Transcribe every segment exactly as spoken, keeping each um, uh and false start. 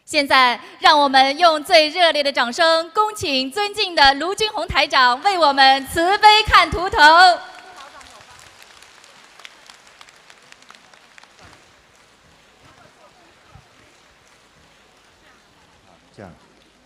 现在，让我们用最热烈的掌声，恭请尊敬的卢军红台长为我们慈悲看图腾。 这样。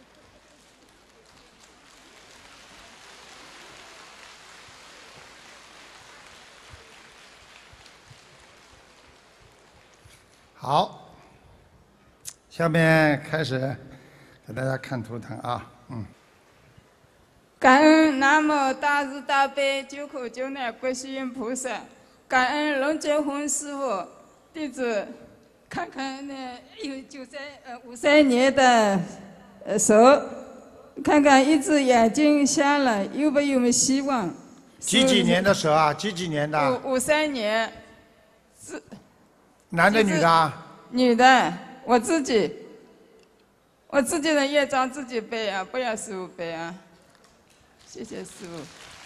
好。 下面开始给大家看图腾啊，嗯。 感恩南无大慈大悲救苦救难观世音菩萨，感恩龙俊宏师傅，弟子看看那有九三呃五三年的呃手，看看一只眼睛瞎了，有没有希望？ 几几年的蛇啊？几几年的？ 五五三年，是男的女的啊？ 女的。 我自己，我自己的业障自己背啊，不要师傅背啊。谢谢师傅。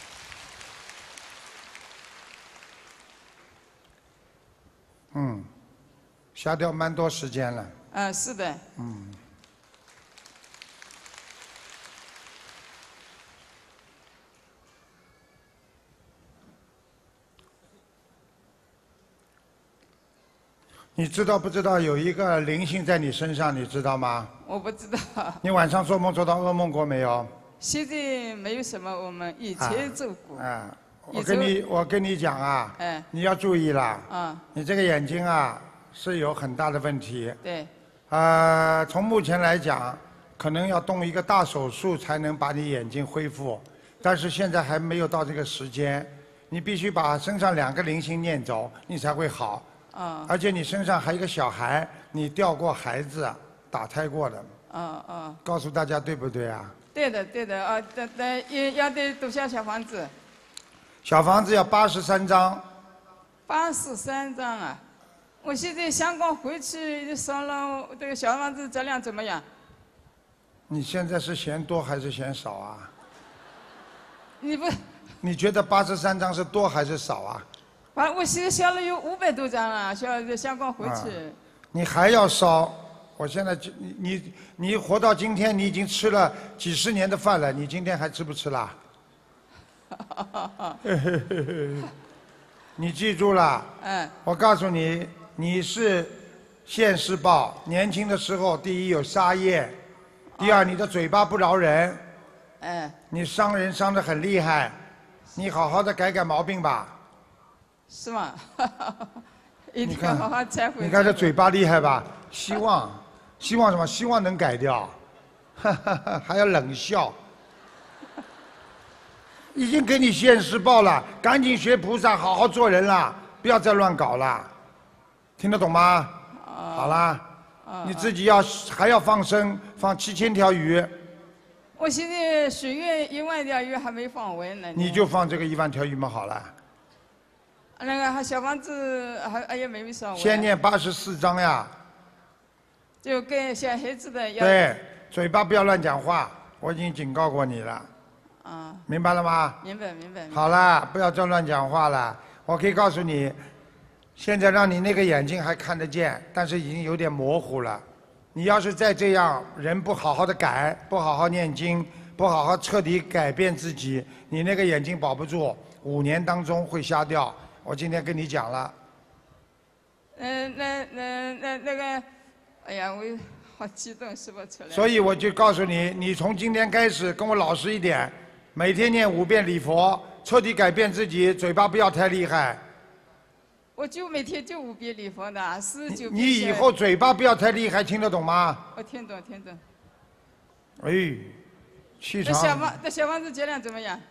嗯，瞎掉蛮多时间了。 啊，是的。 嗯。你知道不知道有一个灵性在你身上？你知道吗？ 我不知道。 你晚上做梦做到噩梦过没有？ 现在没有什么，我们以前做过。 啊，啊我跟你我跟你讲啊， 哎， 你要注意了。 啊。 你这个眼睛啊是有很大的问题。 对。 呃，从目前来讲，可能要动一个大手术才能把你眼睛恢复，但是现在还没有到这个时间。你必须把身上两个灵性念走，你才会好。 啊！ 而且你身上还有一个小孩，你掉过孩子，打胎过的。 啊啊！ 告诉大家对不对啊？ 对的，对的啊，得得也要得多少小房子？ 小房子要八十三张。 八十三张啊！我现在香港回去烧了这个小房子质量怎么样？ 你现在是嫌多还是嫌少啊？ 你不？ 你觉得八十三张是多还是少啊？ 反正我现在烧了有五百多张了，烧在香港回去、啊。 你还要烧？我现在就你你你活到今天，你已经吃了几十年的饭了，你今天还吃不吃啦？你记住了。 嗯。 我告诉你，你是现世报。年轻的时候，第一有杀业，第二你的嘴巴不饶人。 嗯。 你伤人伤得很厉害，你好好的改改毛病吧。 是吗？一定要好好忏悔。 你看这嘴巴厉害吧？希望，希望什么？希望能改掉，还要冷笑。已经给你现世报了，赶紧学菩萨，好好做人啦，不要再乱搞了，听得懂吗？好啦，你自己要还要放生，放七千条鱼。 我现在许愿一万条鱼还没放完呢。 你就放这个一万条鱼嘛，好了。 那个还小房子还哎呀没没烧完。 先念八十四章呀。 就跟小孩子的要。 对，嘴巴不要乱讲话，我已经警告过你了。 啊。 明白了吗？ 明白明白。 好了，不要再乱讲话了。我可以告诉你，现在让你那个眼睛还看得见，但是已经有点模糊了。你要是再这样，人不好好的改，不好好念经，不好好彻底改变自己，你那个眼睛保不住，五年当中会瞎掉。 我今天跟你讲了。 嗯，那那那那个，哎呀，我好激动，说不出来。 所以我就告诉你，你从今天开始跟我老实一点，每天念五遍礼佛，彻底改变自己，嘴巴不要太厉害。 我就每天就五遍礼佛的，四十九遍。 你以后嘴巴不要太厉害，听得懂吗？ 我听懂，听懂。 哎，气场。 那小房，那小房子质量怎么样？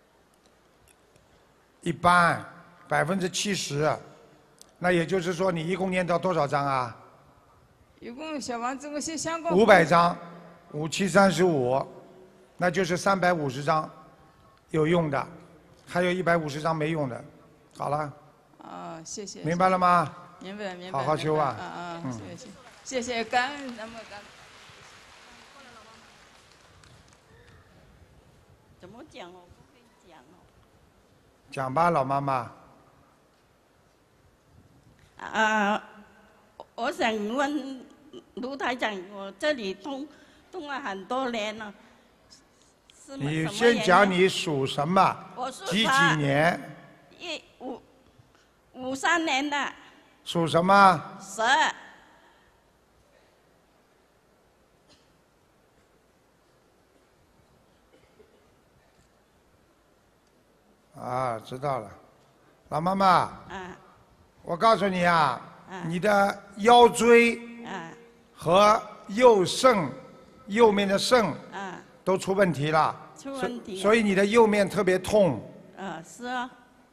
一般。 百分之七十，那也就是说，你一共念到多少张啊？ 一共小房子，我先香港。 五百张，五七三十五，那就是三百五十张，有用的，还有一百五十张没用的。好了。 哦，谢谢。 明白了吗？ 明白明白。 好好修啊！ 啊啊，谢谢谢谢，感恩那么感恩。 怎么讲哦？不会讲哦。 讲吧，老妈妈。 啊，我想问卢台长，我这里痛痛了很多年了。是你什么先原因讲你属什么？ 我属几几蛇年？ 一五五三年的属什么？ 蛇。 啊，知道了。老妈妈， 啊我告诉你啊， 啊你的腰椎啊和右肾、右面的肾啊都出问题了， 出问题所所以你的右面特别痛。 啊！是啊，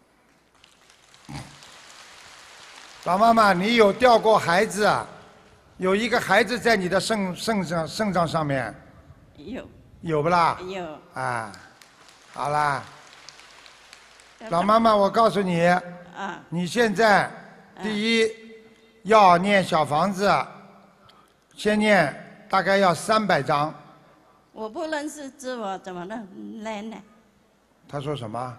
老妈妈，你有掉过孩子啊？有一个孩子在你的肾肾上肾脏上面， 有有不啦？ 有。 啊，好啦，老妈妈，我告诉你， 啊你现在第一要念小房子，先念大概要三百张。 我不认识字，我怎么能念呢？ 他说什么？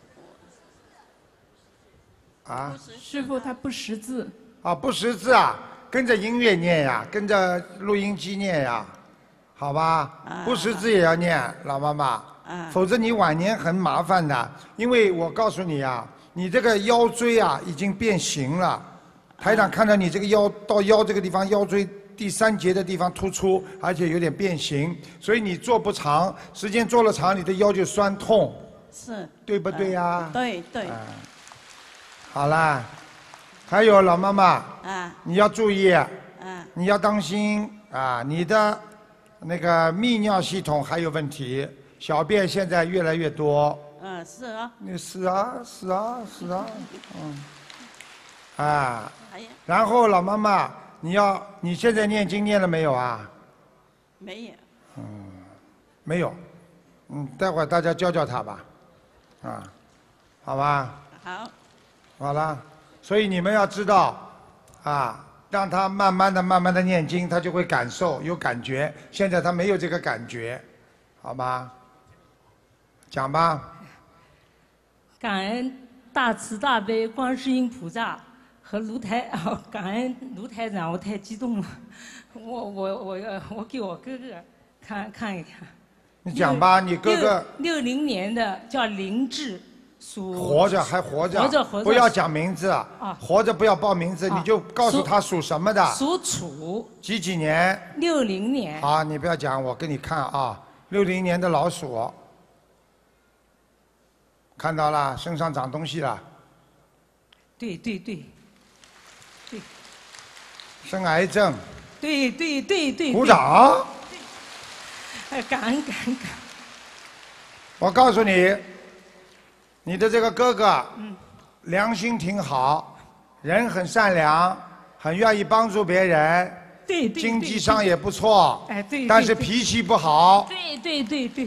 啊？ 师傅他不识字。 啊，不识字啊，跟着音乐念呀，跟着录音机念呀，好吧？ 啊不识字也要念，老妈妈， 啊否则你晚年很麻烦的。因为我告诉你啊，你这个腰椎啊已经变形了。台长看到你这个腰到腰这个地方，腰椎第三节的地方突出，而且有点变形，所以你坐不长，时间坐了长，你的腰就酸痛， 是。 对不对呀、 啊对对。 啊好啦，还有老妈妈， 啊你要注意， 啊你要当心啊，你的那个泌尿系统还有问题，小便现在越来越多。 啊是啊。 你是啊，是啊，是啊，嗯，啊， 哎呀， 然后老妈妈，你要你现在念经念了没有啊？ 没有。 没有，嗯，待会儿大家教教他吧，啊，好吧。 好。 好了，所以你们要知道，啊，让他慢慢的、慢慢的念经，他就会感受有感觉。现在他没有这个感觉，好吗？讲吧。 感恩大慈大悲观世音菩萨和卢台，哦，感恩卢台长，我太激动了，我我我要我给我哥哥看看一看。 你讲吧，你哥哥六零年的叫林志。属活着还活着， 活着活着不要讲名字， 啊活着不要报名字， 啊你就告诉他属什么的， 属鼠， 几几年？ 六零年。 好，你不要讲，我给你看啊，六零年的老鼠，看到了，身上长东西了， 对对对，对生癌症， 对对对对。 鼓掌。 哎，感恩感恩感恩。 我告诉你，你的这个哥哥， 嗯， 良心挺好，人很善良，很愿意帮助别人， 对对。 经济上也不错， 哎对。 但是脾气不好。 对对对对。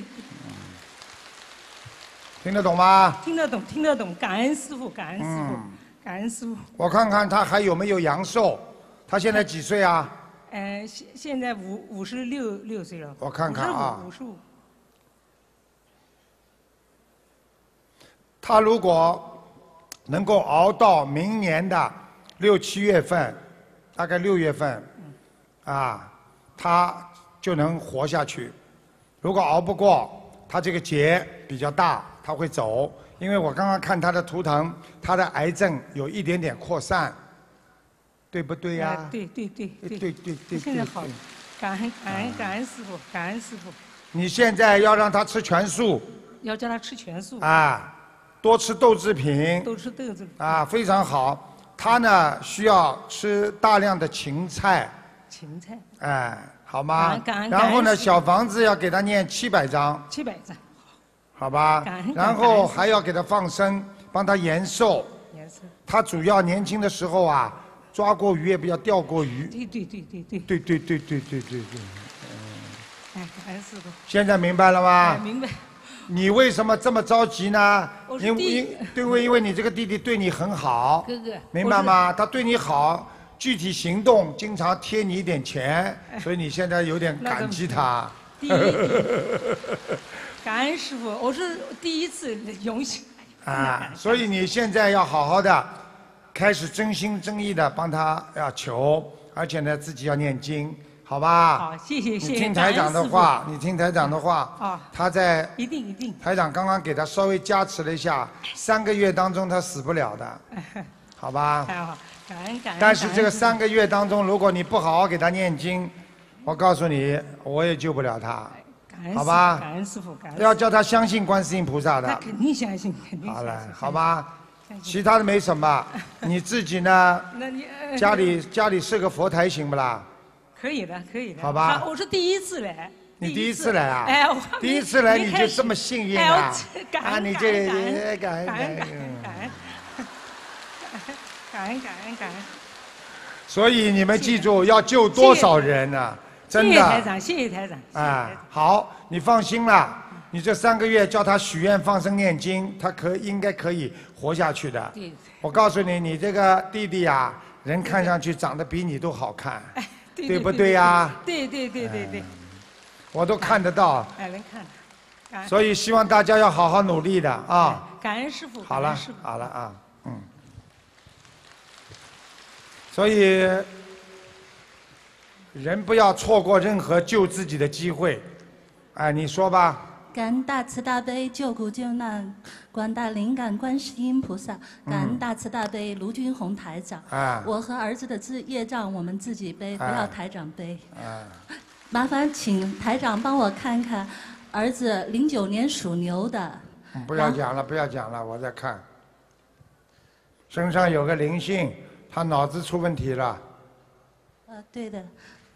听得懂吗？ 听得懂，听得懂，感恩师傅，感恩师傅， 嗯感恩师傅。 我看看他还有没有阳寿，他现在几岁啊？ 呃，现现在五五十六六岁了。 我看看啊五十五。 他如果能够熬到明年的六七月份，大概六月份，啊，他就能活下去。如果熬不过，他这个劫比较大，他会走。因为我刚刚看他的图腾，他的癌症有一点点扩散，对不对呀、 哎对对对对对对对现在好对对， 感恩感恩感恩师傅，感恩师傅， 你现在要让他吃全素要叫他吃全素， 啊，多吃豆制品都吃豆子， 啊，非常好。他呢需要吃大量的芹菜， 芹菜哎，好感吗恩感？恩然后呢， 感恩师父小房子要给他念七百张， 七百张好吧感恩？ 然后还要给他放生，帮他延寿。 颜色， 他主要年轻的时候啊，抓过鱼也不要钓过鱼。 对对对对对， 对对对对对对对。 哎，感恩师傅， 现在明白了吗？ 哎明白， 你为什么这么着急呢？因我是弟因对为因为你这个弟弟对你很好， 哥哥明白吗？他对你好，具体行动经常贴你一点钱，所以你现在有点感激他。 第一，感恩师傅，我是第一次荣幸。 啊，所以你现在要好好的，开始真心真意的帮他要求， 而且呢自己要念经，好吧？ 好，谢谢谢谢。 你听台长的话，你听台长的话。 啊。 他在。 一定一定。 台长刚刚给他稍微加持了一下，三个月当中他死不了的，好吧？ 太好，感恩感恩。 但是这个三个月当中，如果你不好好给他念经，我告诉你，我也救不了他。好吧， 感恩师傅，感恩。 要叫他相信观世音菩萨的。 他肯定相信，肯定相信。 好了，好吧，其他的没什么。你自己呢？ 那你家里家里设个佛台行不啦？ 可以的，可以的。 好吧。 我是第一次来。 你第一次来啊？ 哎， 第一次来你就这么幸运啊？啊，你这感恩感恩感恩感恩感恩感恩感恩。 所以你们记住，要救多少人呢？真的， 谢谢台长，谢谢台长。 啊，好，你放心了，你这三个月叫他许愿、放生、念经，他可应该可以活下去的。 对。 我告诉你，你这个弟弟啊，人看上去长得比你都好看，对不对呀？ 对对对对对。 我都看得到。 哎，能看。 所以希望大家要好好努力的啊！ 感恩师傅。 好了，好了啊，嗯。所以。人不要错过任何救自己的机会，哎，你说吧。 感恩大慈大悲救苦救难广大灵感观世音菩萨，感恩大慈大悲卢军红台长。 啊、 我和儿子的自业障我们自己背，不要台长背。 啊、 麻烦请台长帮我看看，儿子零九年属牛的。 不要讲了，不要讲了，我在看。身上有个灵性，他脑子出问题了。 呃，对的。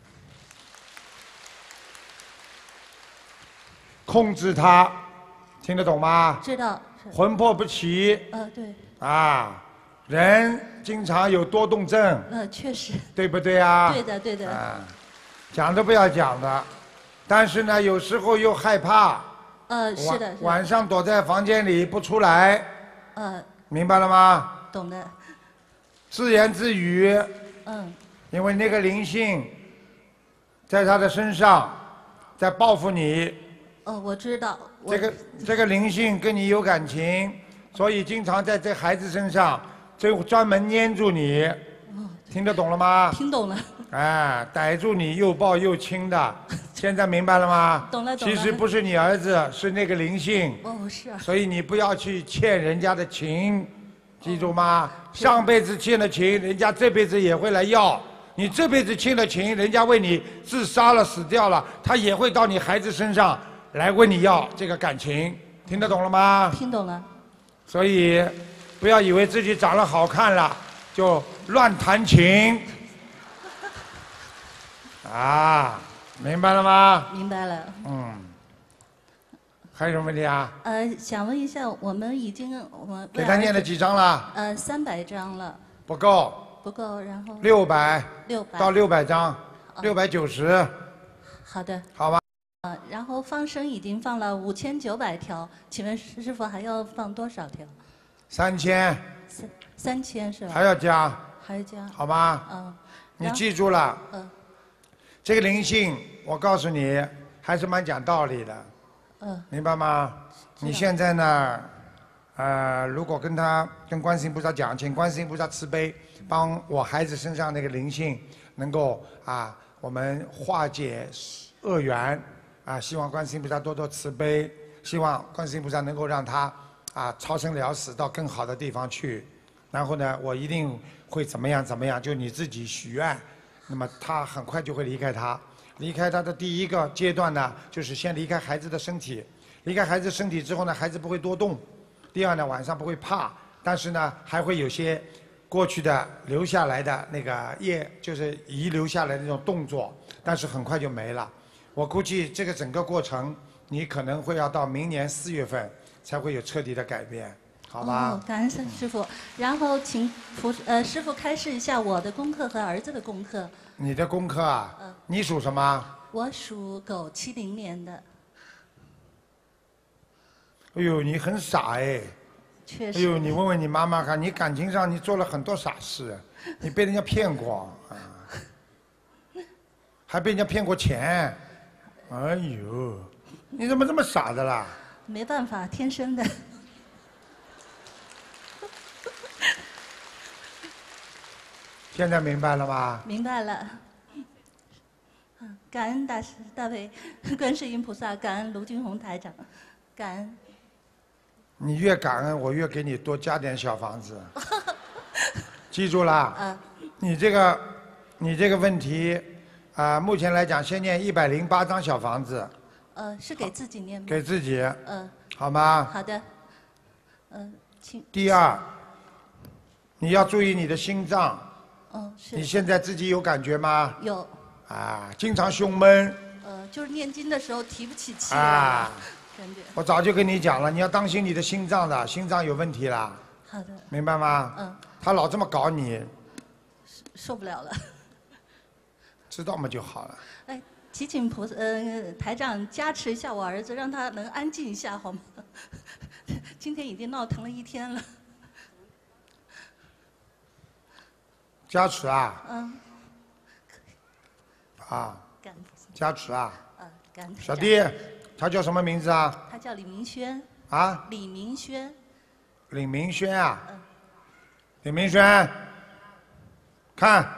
控制他，听得懂吗？ 知道。 魂魄不齐。 呃，对。 啊，人经常有多动症。 呃，确实。 对不对啊？ 对的，对的。 啊，讲都不要讲的，但是呢，有时候又害怕。 呃，是的。 晚上躲在房间里不出来。 呃。 明白了吗？ 懂的。 自言自语。 嗯。 因为那个灵性在他的身上，在报复你。 哦，我知道。 这个这个灵性跟你有感情，所以经常在这孩子身上，就专门粘住你。 哦， 听得懂了吗？ 听懂了。 哎，逮住你又抱又亲的，现在明白了吗？ 懂了，懂了。 其实不是你儿子，是那个灵性。 哦，是啊。 所以你不要去欠人家的情，记住吗？上辈子欠的情，人家这辈子也会来要。你这辈子欠的情，人家为你自杀了、死掉了，他也会到你孩子身上来问你要这个感情，听得懂了吗？ 听懂了。 所以，不要以为自己长得好看了就乱弹琴。啊，明白了吗？ 明白了。 嗯。还有什么问题啊？ 呃，想问一下，我们已经我给他念了几张了？ 呃，三百张了。 不够。 不够，然后。 六百。 六百。 到六百张，六百九十。 好的。 好吧。 呃，然后放生已经放了五千九百条，请问师傅还要放多少条？ 三千。 三三千是吧？ 还要加。 还要加。 好吗？ 嗯。 你记住了。 嗯。 这个灵性，我告诉你，还是蛮讲道理的。 嗯。 明白吗？你现在呢，呃，如果跟他跟观世音菩萨讲，请观世音菩萨慈悲，帮我孩子身上那个灵性能够啊，我们化解恶缘啊，希望观世音菩萨多多慈悲，希望观世音菩萨能够让他啊超生了死到更好的地方去。然后呢，我一定会怎么样怎么样，就你自己许愿，那么他很快就会离开他。离开他的第一个阶段呢，就是先离开孩子的身体。离开孩子身体之后呢，孩子不会多动。第二呢，晚上不会怕，但是呢，还会有些过去的留下来的那个业，就是遗留下来的那种动作，但是很快就没了。我估计这个整个过程，你可能会要到明年四月份才会有彻底的改变，好吧？ 哦，感恩师傅。然后请菩呃师傅开示一下我的功课和儿子的功课。 你的功课啊？ 嗯。 你属什么？ 我属狗，七零年的。 哎呦，你很傻哎！ 确实。 哎呦，你问问你妈妈看，你感情上你做了很多傻事，你被人家骗过啊，还被人家骗过钱，哎呦，你怎么这么傻的啦？ 没办法，天生的。 现在明白了吗？ 明白了。嗯，感恩大慈大悲观世音菩萨，感恩卢军红台长，感恩。 你越感恩，我越给你多加点小房子。记住了。 嗯。 你这个，你这个问题，啊、呃，目前来讲，先念一百零八张小房子。 呃，是给自己念吗？ 给自己。 嗯。 好吗？ 好的。嗯，请。 第二，你要注意你的心脏。 嗯，是。 你现在自己有感觉吗？ 有。 啊，经常胸闷。 呃，就是念经的时候提不起气。 啊。 感觉。 我早就跟你讲了，你要当心你的心脏的，心脏有问题了。 好的。 明白吗？ 嗯。 他老这么搞你。 受不了了。 知道嘛就好了。 哎，祈请菩萨，呃，台长加持一下我儿子，让他能安静一下，好吗？今天已经闹腾了一天了。 加持啊？ 嗯。 啊。 感恩菩萨。 加持啊？ 啊，感恩。 小弟，他叫什么名字啊？ 他叫李明轩。 啊？ 李明轩。 李明轩啊？ 嗯。 李明轩，看。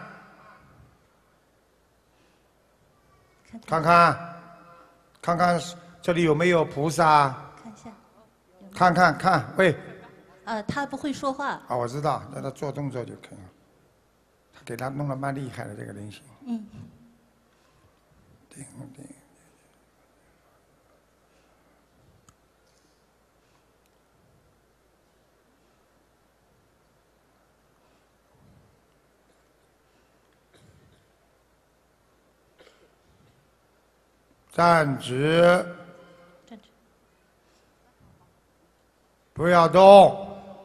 看看，看看这里有没有菩萨？ 看一下。 看看看，喂。 啊，他不会说话。 啊，我知道，让他做动作就可以了。他给他弄得蛮厉害的这个灵性。 嗯。 顶顶。站直， 站直， 不要动。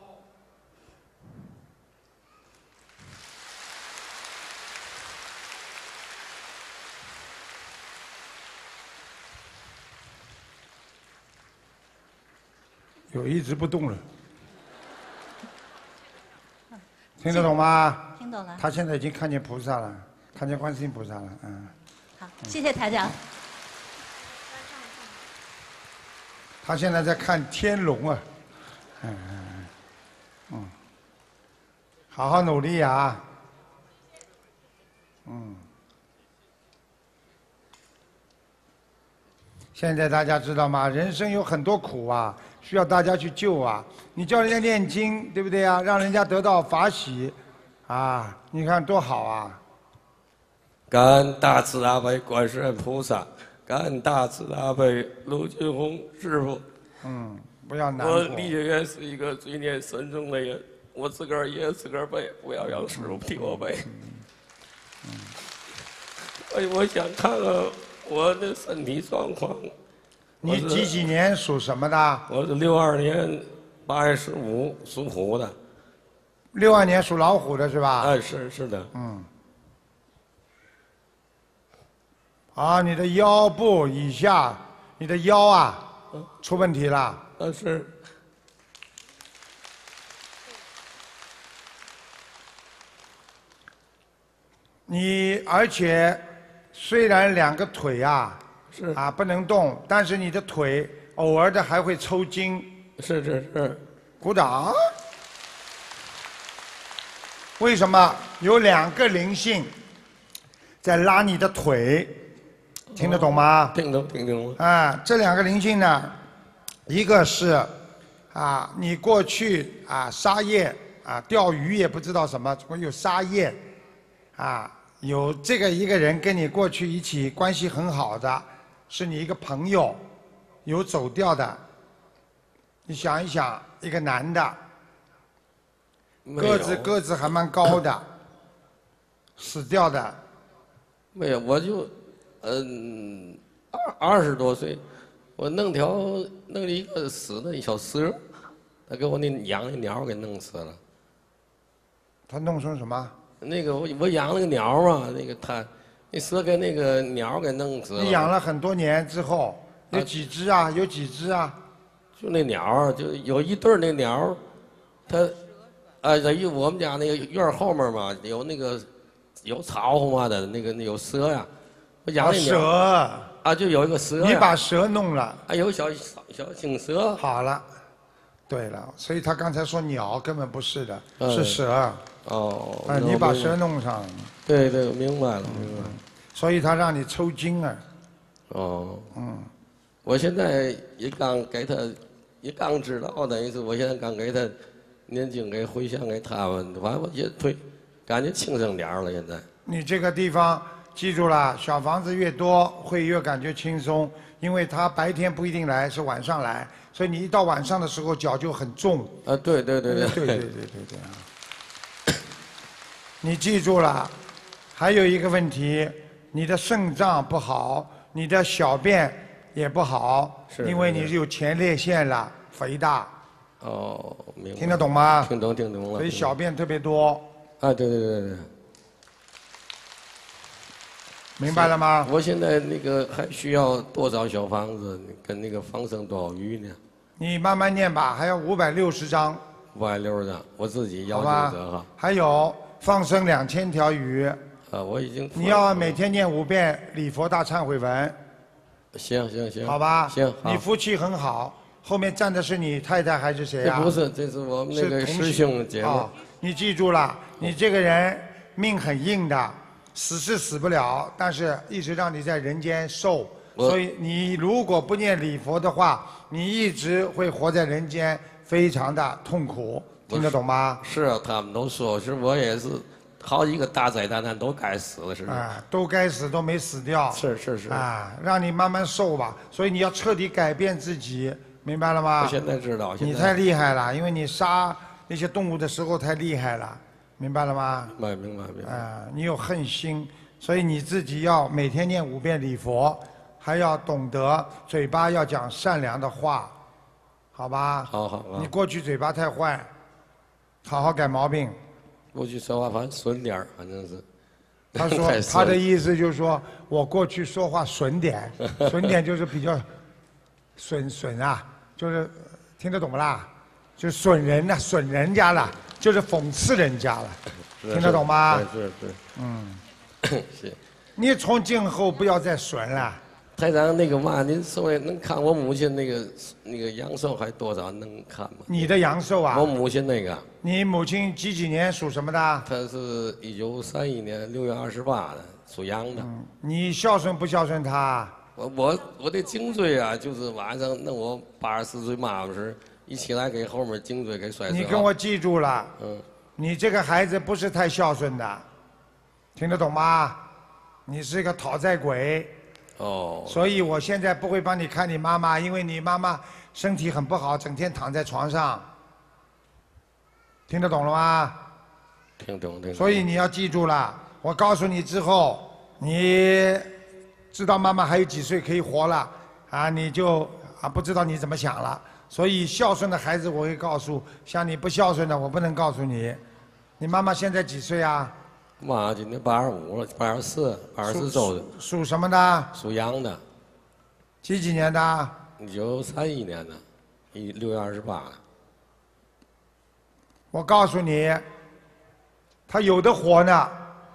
有一直不动了，听得懂吗？ 听懂了。 他现在已经看见菩萨了，看见观世音菩萨了，嗯。 好，谢谢台长。 他现在在看天龙啊，嗯嗯嗯，好好努力啊，嗯。现在大家知道吗？人生有很多苦啊，需要大家去救啊。你叫人家念经，对不对啊？让人家得到法喜，啊，你看多好啊！ 感恩大慈大悲观世音菩萨。感恩大慈大悲卢俊宏师傅。 嗯，不要难过。 我李学元是一个罪孽深重的人，我自个儿也自个儿背，不要让师傅替我背。 嗯。 哎，我想看看我的身体状况。 你几几年属什么的？ 我是六二年八月十五属虎的。 六二年属老虎的是吧？ 哎，是是的。 嗯。啊，你的腰部以下，你的腰啊，出问题了。 啊，是。 你而且虽然两个腿啊是啊不能动，但是你的腿偶尔的还会抽筋。 是是是。 鼓掌。为什么？有两个灵性在拉你的腿。听得懂吗？ 听懂，听懂了。 啊，这两个灵性呢，一个是啊，你过去啊杀业啊钓鱼也不知道什么，怎么有杀业啊？有这个一个人跟你过去一起关系很好的，是你一个朋友，有走掉的。你想一想，一个男的，个子个子还蛮高的，死掉的。 没有，我就。嗯，二二十多岁，我弄条弄了一个死的小蛇，他给我那养的鸟给弄死了。 他弄成什么？ 那个我我养了个鸟嘛，那个他那蛇给那个鸟给弄死了。 你养了很多年之后，有几只啊？有几只啊？ 就那鸟，就有一对那鸟，它啊，在于我们家那个院后面嘛，有那个有草花嘛的那个那有蛇呀。我养那蛇啊，就有一个蛇。 你把蛇弄了。 还有小小青蛇。 好了，对了，所以他刚才说鸟根本不是的，是蛇。 哦。 啊，你把蛇弄上了。 对对，明白了，明白了。 所以他让你抽筋啊。 哦。 嗯。 我现在也刚给他，也刚知道，等于是我现在刚给他念经，给回向给他们，完我也对，感觉轻松点儿了。现在。 你这个地方记住了，小房子越多会越感觉轻松，因为他白天不一定来，是晚上来，所以你一到晚上的时候脚就很重。 啊，对对对对。 对对对对对啊！你记住了，还有一个问题，你的肾脏不好，你的小便也不好，因为你是有前列腺了，肥大。 哦，明白。 听得懂吗？ 听懂听懂了。 所以小便特别多。 啊，对对对对。 明白了吗？ 我现在那个还需要多少小房子跟那个放生多少鱼呢？ 你慢慢念吧，还要五百六十张。 五百六十张，我自己要求的哈。 还有放生两千条鱼。 啊，我已经。 你要每天念五遍礼佛大忏悔文。 行行行。 好吧。 行。 你福气很好，后面站的是你太太还是谁啊？ 不是，这是我们那个师兄姐妹。 哦，你记住了，你这个人命很硬的。死是死不了，但是一直让你在人间受，所以你如果不念礼佛的话，你一直会活在人间，非常的痛苦，听得懂吗？ 是啊，他们都说，是我也是，好几个大灾大难都该死了，是吧？ 啊，都该死都没死掉。 是是是。 啊，让你慢慢受吧，所以你要彻底改变自己，明白了吗？ 我现在知道。 你太厉害了，因为你杀那些动物的时候太厉害了。明白了吗？ 明白明白明白。 啊，你有恨心，所以你自己要每天念五遍礼佛，还要懂得嘴巴要讲善良的话，好吧？ 好好好。 你过去嘴巴太坏，好好改毛病。 过去说话反正损点儿，反正是。 他说他的意思就是说我过去说话损点，损点就是比较损损啊，就是听得懂不啦？就损人了，损人家了。就是讽刺人家了，听得懂吗？ 是是。 嗯， 是。 你从今后不要再损了。 台长，那个嘛，您稍微能看我母亲那个那个阳寿还多少？能看吗？ 你的阳寿啊？ 我母亲那个。 你母亲几几年属什么的？ 她是一九三一年六月二十八的，属羊的。 嗯，你孝顺不孝顺她？ 我我我的颈椎啊，就是晚上那我八十四岁妈妈时。一起来给后面颈椎给摔死了。 你跟我记住了， 嗯， 你这个孩子不是太孝顺的，听得懂吗？你是一个讨债鬼。 哦。 所以我现在不会帮你看你妈妈，因为你妈妈身体很不好，整天躺在床上。听得懂了吗？ 听懂听懂。 所以你要记住了，我告诉你之后，你知道妈妈还有几岁可以活了啊？你就啊不知道你怎么想了。所以孝顺的孩子我会告诉，像你不孝顺的我不能告诉你。你妈妈现在几岁啊？ 妈今年八十五了，八十四，八十四周的。 属什么的？ 属羊的。 几几年的？ 一九三一年的，一六月二十八。 我告诉你，他有的活呢。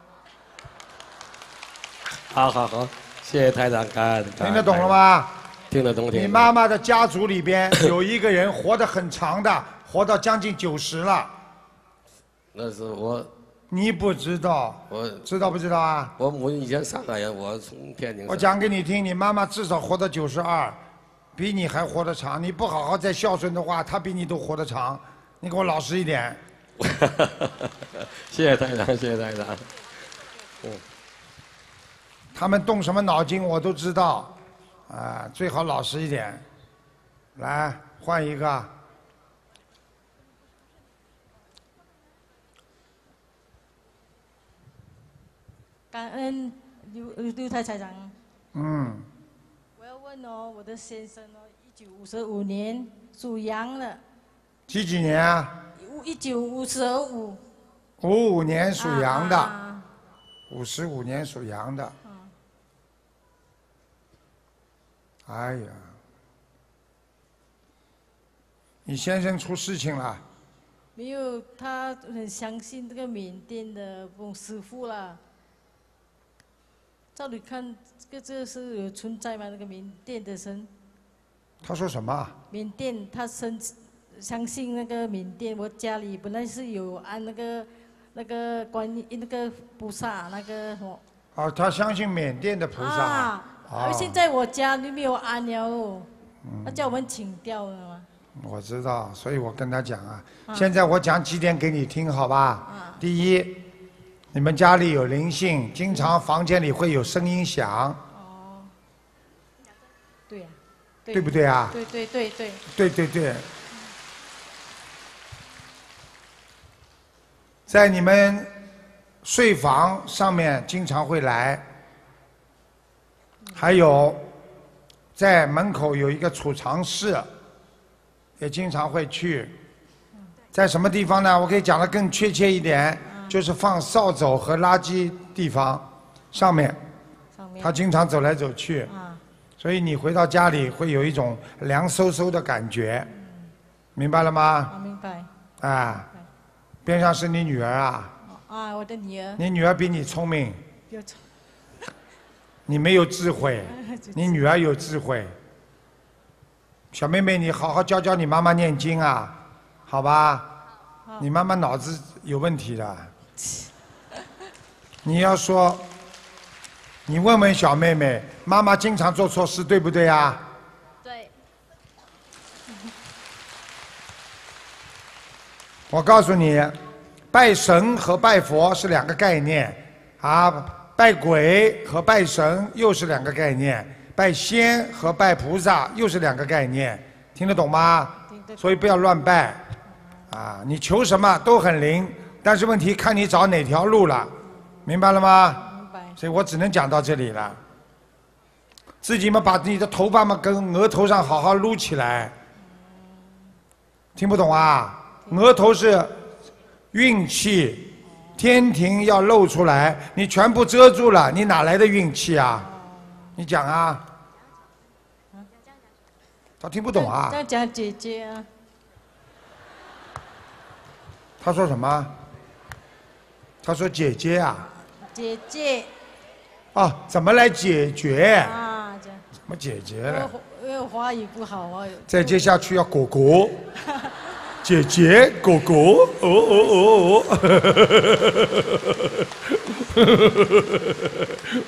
好好好，谢谢台长，感恩。 听得懂了吗？ 听得懂，听。 你妈妈的家族里边有一个人活得很长的，活到将近九十了。 那是我。 你不知道。 我知道不知道啊？ 我母亲以前上海人，我从天津。 我讲给你听，你妈妈至少活到九十二，比你还活得长。你不好好再孝顺的话，她比你都活得长。你给我老实一点。 谢谢台长，谢谢台长。嗯。 他们动什么脑筋我都知道。啊，最好老实一点。来，换一个。 感恩刘刘台台长。 嗯。 我要问哦，我的先生哦，一九五十五年属羊的。 几几年啊？ 一九五十五。 五五年属羊的。 啊。 五十五年属羊的。哎呀，你先生出事情了？ 没有，他很相信这个缅甸的翁师傅啦。照理看，这个这是有存在吗？那个缅甸的神？ 他说什么？ 缅甸，他深相信那个缅甸。我家里本来是有安那个那个观音那个菩萨那个什么。 哦，他相信缅甸的菩萨。 啊， 哦、 现在我家里没有安了哦，他叫我们请掉了吗？ 我知道，所以我跟他讲啊， 啊现在我讲几点给你听，好吧？ 啊、 第一，你们家里有灵性，经常房间里会有声音响。 哦，对呀、啊， 对, 对不对啊？ 对对对对。 对对对。在你们睡房上面经常会来，还有在门口有一个储藏室，也经常会去。在什么地方呢？我可以讲得更确切一点，就是放扫帚和垃圾地方上面，他经常走来走去，所以你回到家里会有一种凉飕飕的感觉，明白了吗？ 明白。 啊。边上是你女儿啊？ 啊，我的女儿。 你女儿比你聪明。 有聪。 你没有智慧，你女儿有智慧。小妹妹，你好好教教你妈妈念经啊，好吧？你妈妈脑子有问题的。你要说，你问问小妹妹，妈妈经常做错事，对不对啊？ 对。 我告诉你，拜神和拜佛是两个概念，啊，拜鬼和拜神又是两个概念，拜仙和拜菩萨又是两个概念，听得懂吗？所以不要乱拜，啊，你求什么都很灵，但是问题看你找哪条路了，明白了吗？ 明白。 所以我只能讲到这里了。自己嘛，把你的头发嘛跟额头上好好撸起来，听不懂啊？额头是运气，天庭要露出来，你全部遮住了，你哪来的运气啊？你讲啊？他听不懂啊？ 在讲姐姐啊。 他说什么？他说姐姐啊。 姐姐。 哦，怎么来解决？ 啊，这。 怎么解决了？ 因为华语不好啊。 再接下去要果果。姐姐，果果，哦哦哦哦！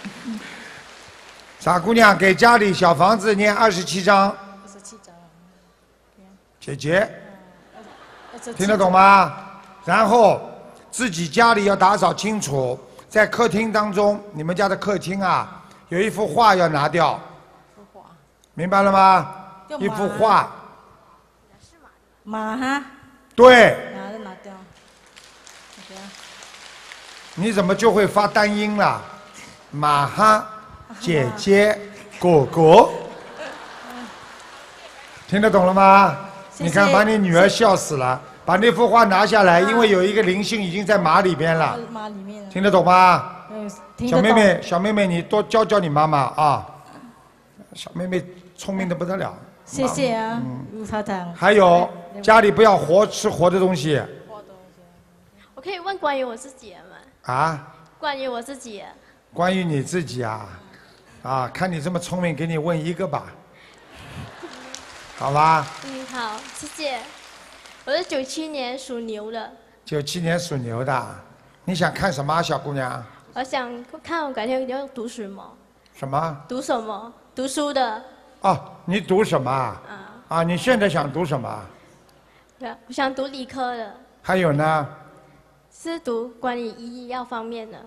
傻姑娘给家里小房子念二十七章。 二十七章。 姐姐，听得懂吗？然后自己家里要打扫清楚，在客厅当中，你们家的客厅啊，有一幅画要拿掉。明白了吗？一幅画。 马哈。 对。 拿的拿掉。 你怎么就会发单音了？马哈，姐姐，果果，听得懂了吗？ 谢谢。 你看，把你女儿笑死了。把那幅画拿下来，因为有一个灵性已经在马里边了。 马里面。 听得懂吗？ 嗯， 小妹妹，小妹妹，你多教教你妈妈啊。小妹妹聪明的不得了。 谢谢啊，卢台长。 还有家里不要活吃活的东西。 我可以问关于我自己吗？ 啊？ 关于我自己。 关于你自己啊，啊，看你这么聪明，给你问一个吧，好吧？ 嗯，好，谢谢。我是九七年属牛的。 九七年属牛的，你想看什么，小姑娘？ 我想看我改天要读什么。 什么？ 读什么？读书的。 哦，你读什么？啊。啊，你现在想读什么？ 对啊，我想读理科的。 还有呢？ 是读关于医药方面的。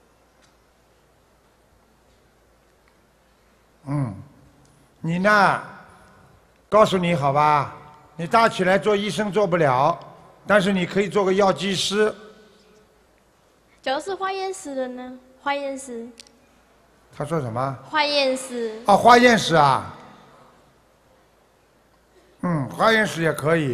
嗯，你呢？告诉你好吧，你大起来做医生做不了，但是你可以做个药剂师。 假如是化验师的呢？化验师。 他说什么？ 化验师。 哦，化验师啊。嗯，化验师也可以。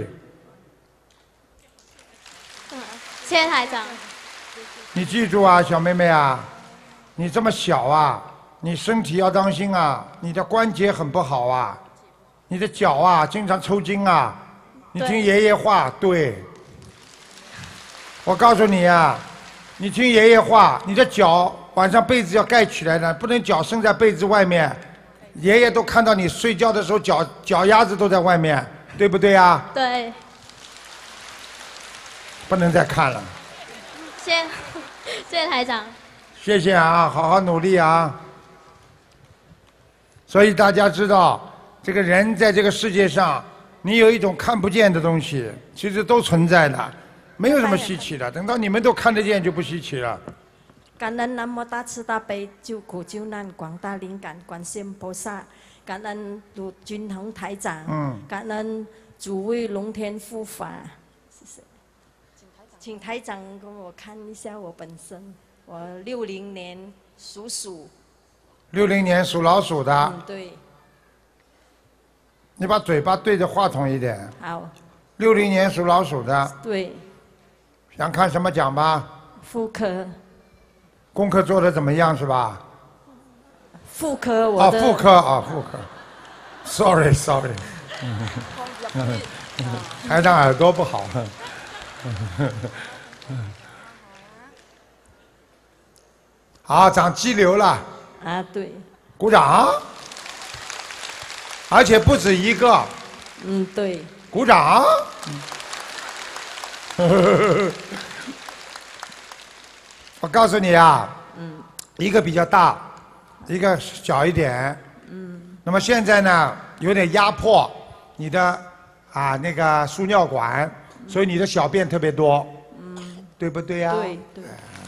嗯，谢谢台长。 你记住啊，小妹妹啊，你这么小啊，你身体要当心啊，你的关节很不好啊，你的脚啊经常抽筋啊，你听爷爷话，对。我告诉你啊，你听爷爷话，你的脚晚上被子要盖起来的，不能脚伸在被子外面。爷爷都看到你睡觉的时候脚脚丫子都在外面，对不对啊？ 对。 不能再看了。 谢谢谢谢台长。 谢谢啊，好好努力啊。所以大家知道，这个人在这个世界上，你有一种看不见的东西，其实都存在的，没有什么稀奇的。等到你们都看得见，就不稀奇了。 感恩南无大慈大悲救苦救难广大灵感观世音菩萨，感恩卢军宏台长，嗯，感恩诸位龙天护法，谢谢。请台长给我看一下我本身，我六零年属鼠。 六零年属老鼠的。 嗯，对。 你把嘴巴对着话筒一点。 好。 六零年属老鼠的。 对。 想看什么讲吧？ 妇科。 功课做得怎么样是吧？ 妇科我的。 啊，妇科啊，妇科。Sorry Sorry。台长耳朵不好。好，长肌瘤了。 啊，对。 鼓掌。而且不止一个。 嗯，对。 鼓掌。我告诉你啊，嗯，一个比较大，一个小一点。嗯。那么现在呢，有点压迫你的啊那个输尿管，所以你的小便特别多。嗯。对不对呀？ 对对。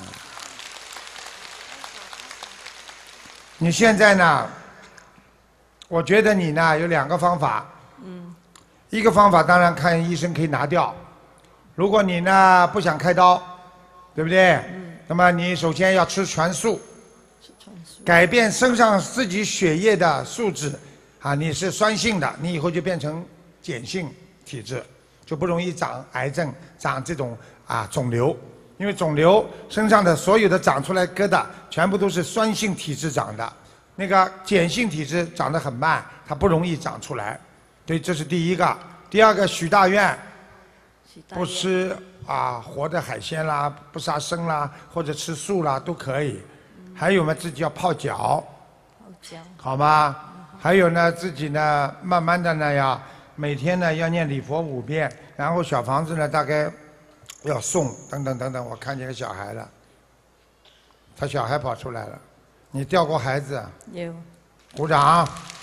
你现在呢？我觉得你呢有两个方法。嗯。一个方法当然看医生可以拿掉，如果你呢不想开刀，对不对？嗯。那么你首先要吃全素， 吃全素， 改变身上自己血液的素质。啊，你是酸性的，你以后就变成碱性体质，就不容易长癌症、长这种啊肿瘤。因为肿瘤身上的所有的长出来疙瘩，全部都是酸性体质长的，那个碱性体质长得很慢，它不容易长出来。对，这是第一个。第二个，许大愿，不吃啊活的海鲜啦，不杀生啦，或者吃素啦都可以。还有嘛，自己要泡脚， 泡脚， 好吗？还有呢，自己呢，慢慢的呢要每天呢要念礼佛五遍，然后小房子呢大概。要送等等等等，我看见个小孩了，他小孩跑出来了，你掉过孩子？ 有。 鼓掌。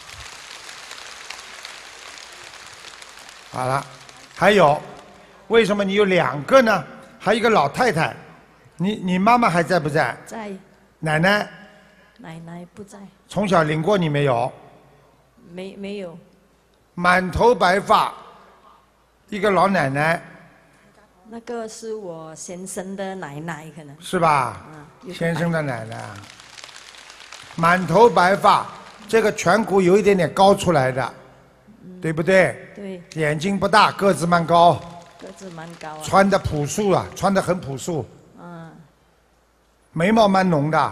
好了，还有，为什么你有两个呢？还有一个老太太，你你妈妈还在不在？ 在。 奶奶？ 奶奶不在。 从小领过你没有？ 没没有。 满头白发，一个老奶奶。 那个是我先生的奶奶，可能是吧？嗯，先生的奶奶，满头白发，这个颧骨有一点点高出来的，嗯、对不对？ 对。 眼睛不大，个子蛮高。 个子蛮高、啊。 穿的朴素啊，穿的很朴素。嗯。眉毛蛮浓的。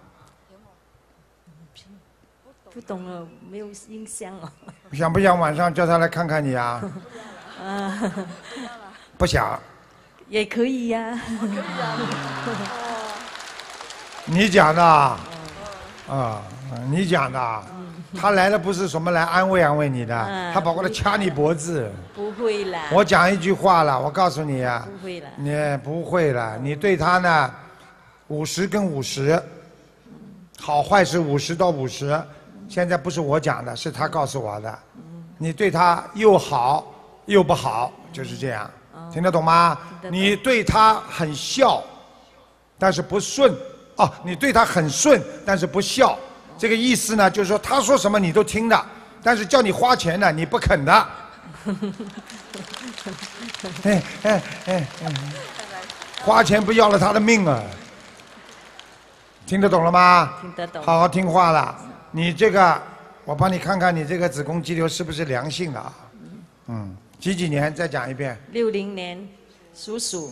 不懂了，没有印象哦。 想不想晚上叫他来看看你啊？啊。不想。 也可以呀、啊。 你讲的啊？啊，你讲的。他来了不是什么来安慰安慰你的，嗯、他跑过来掐你脖子。 不会啦。 我讲一句话了，我告诉你啊。 不会啦。 你不会了，你对他呢，五十跟五十，好坏是五十到五十。现在不是我讲的，是他告诉我的。你对他又好又不好，就是这样。听得懂吗？你对他很孝，但是不顺。哦，你对他很顺，但是不孝。这个意思呢，就是说他说什么你都听的，但是叫你花钱呢，你不肯的。哎哎哎哎，花钱不要了他的命啊！听得懂了吗？ 听得懂。 好好听话了。你这个，我帮你看看你这个子宫肌瘤是不是良性的啊？嗯。几几年？再讲一遍。 六零年，属鼠。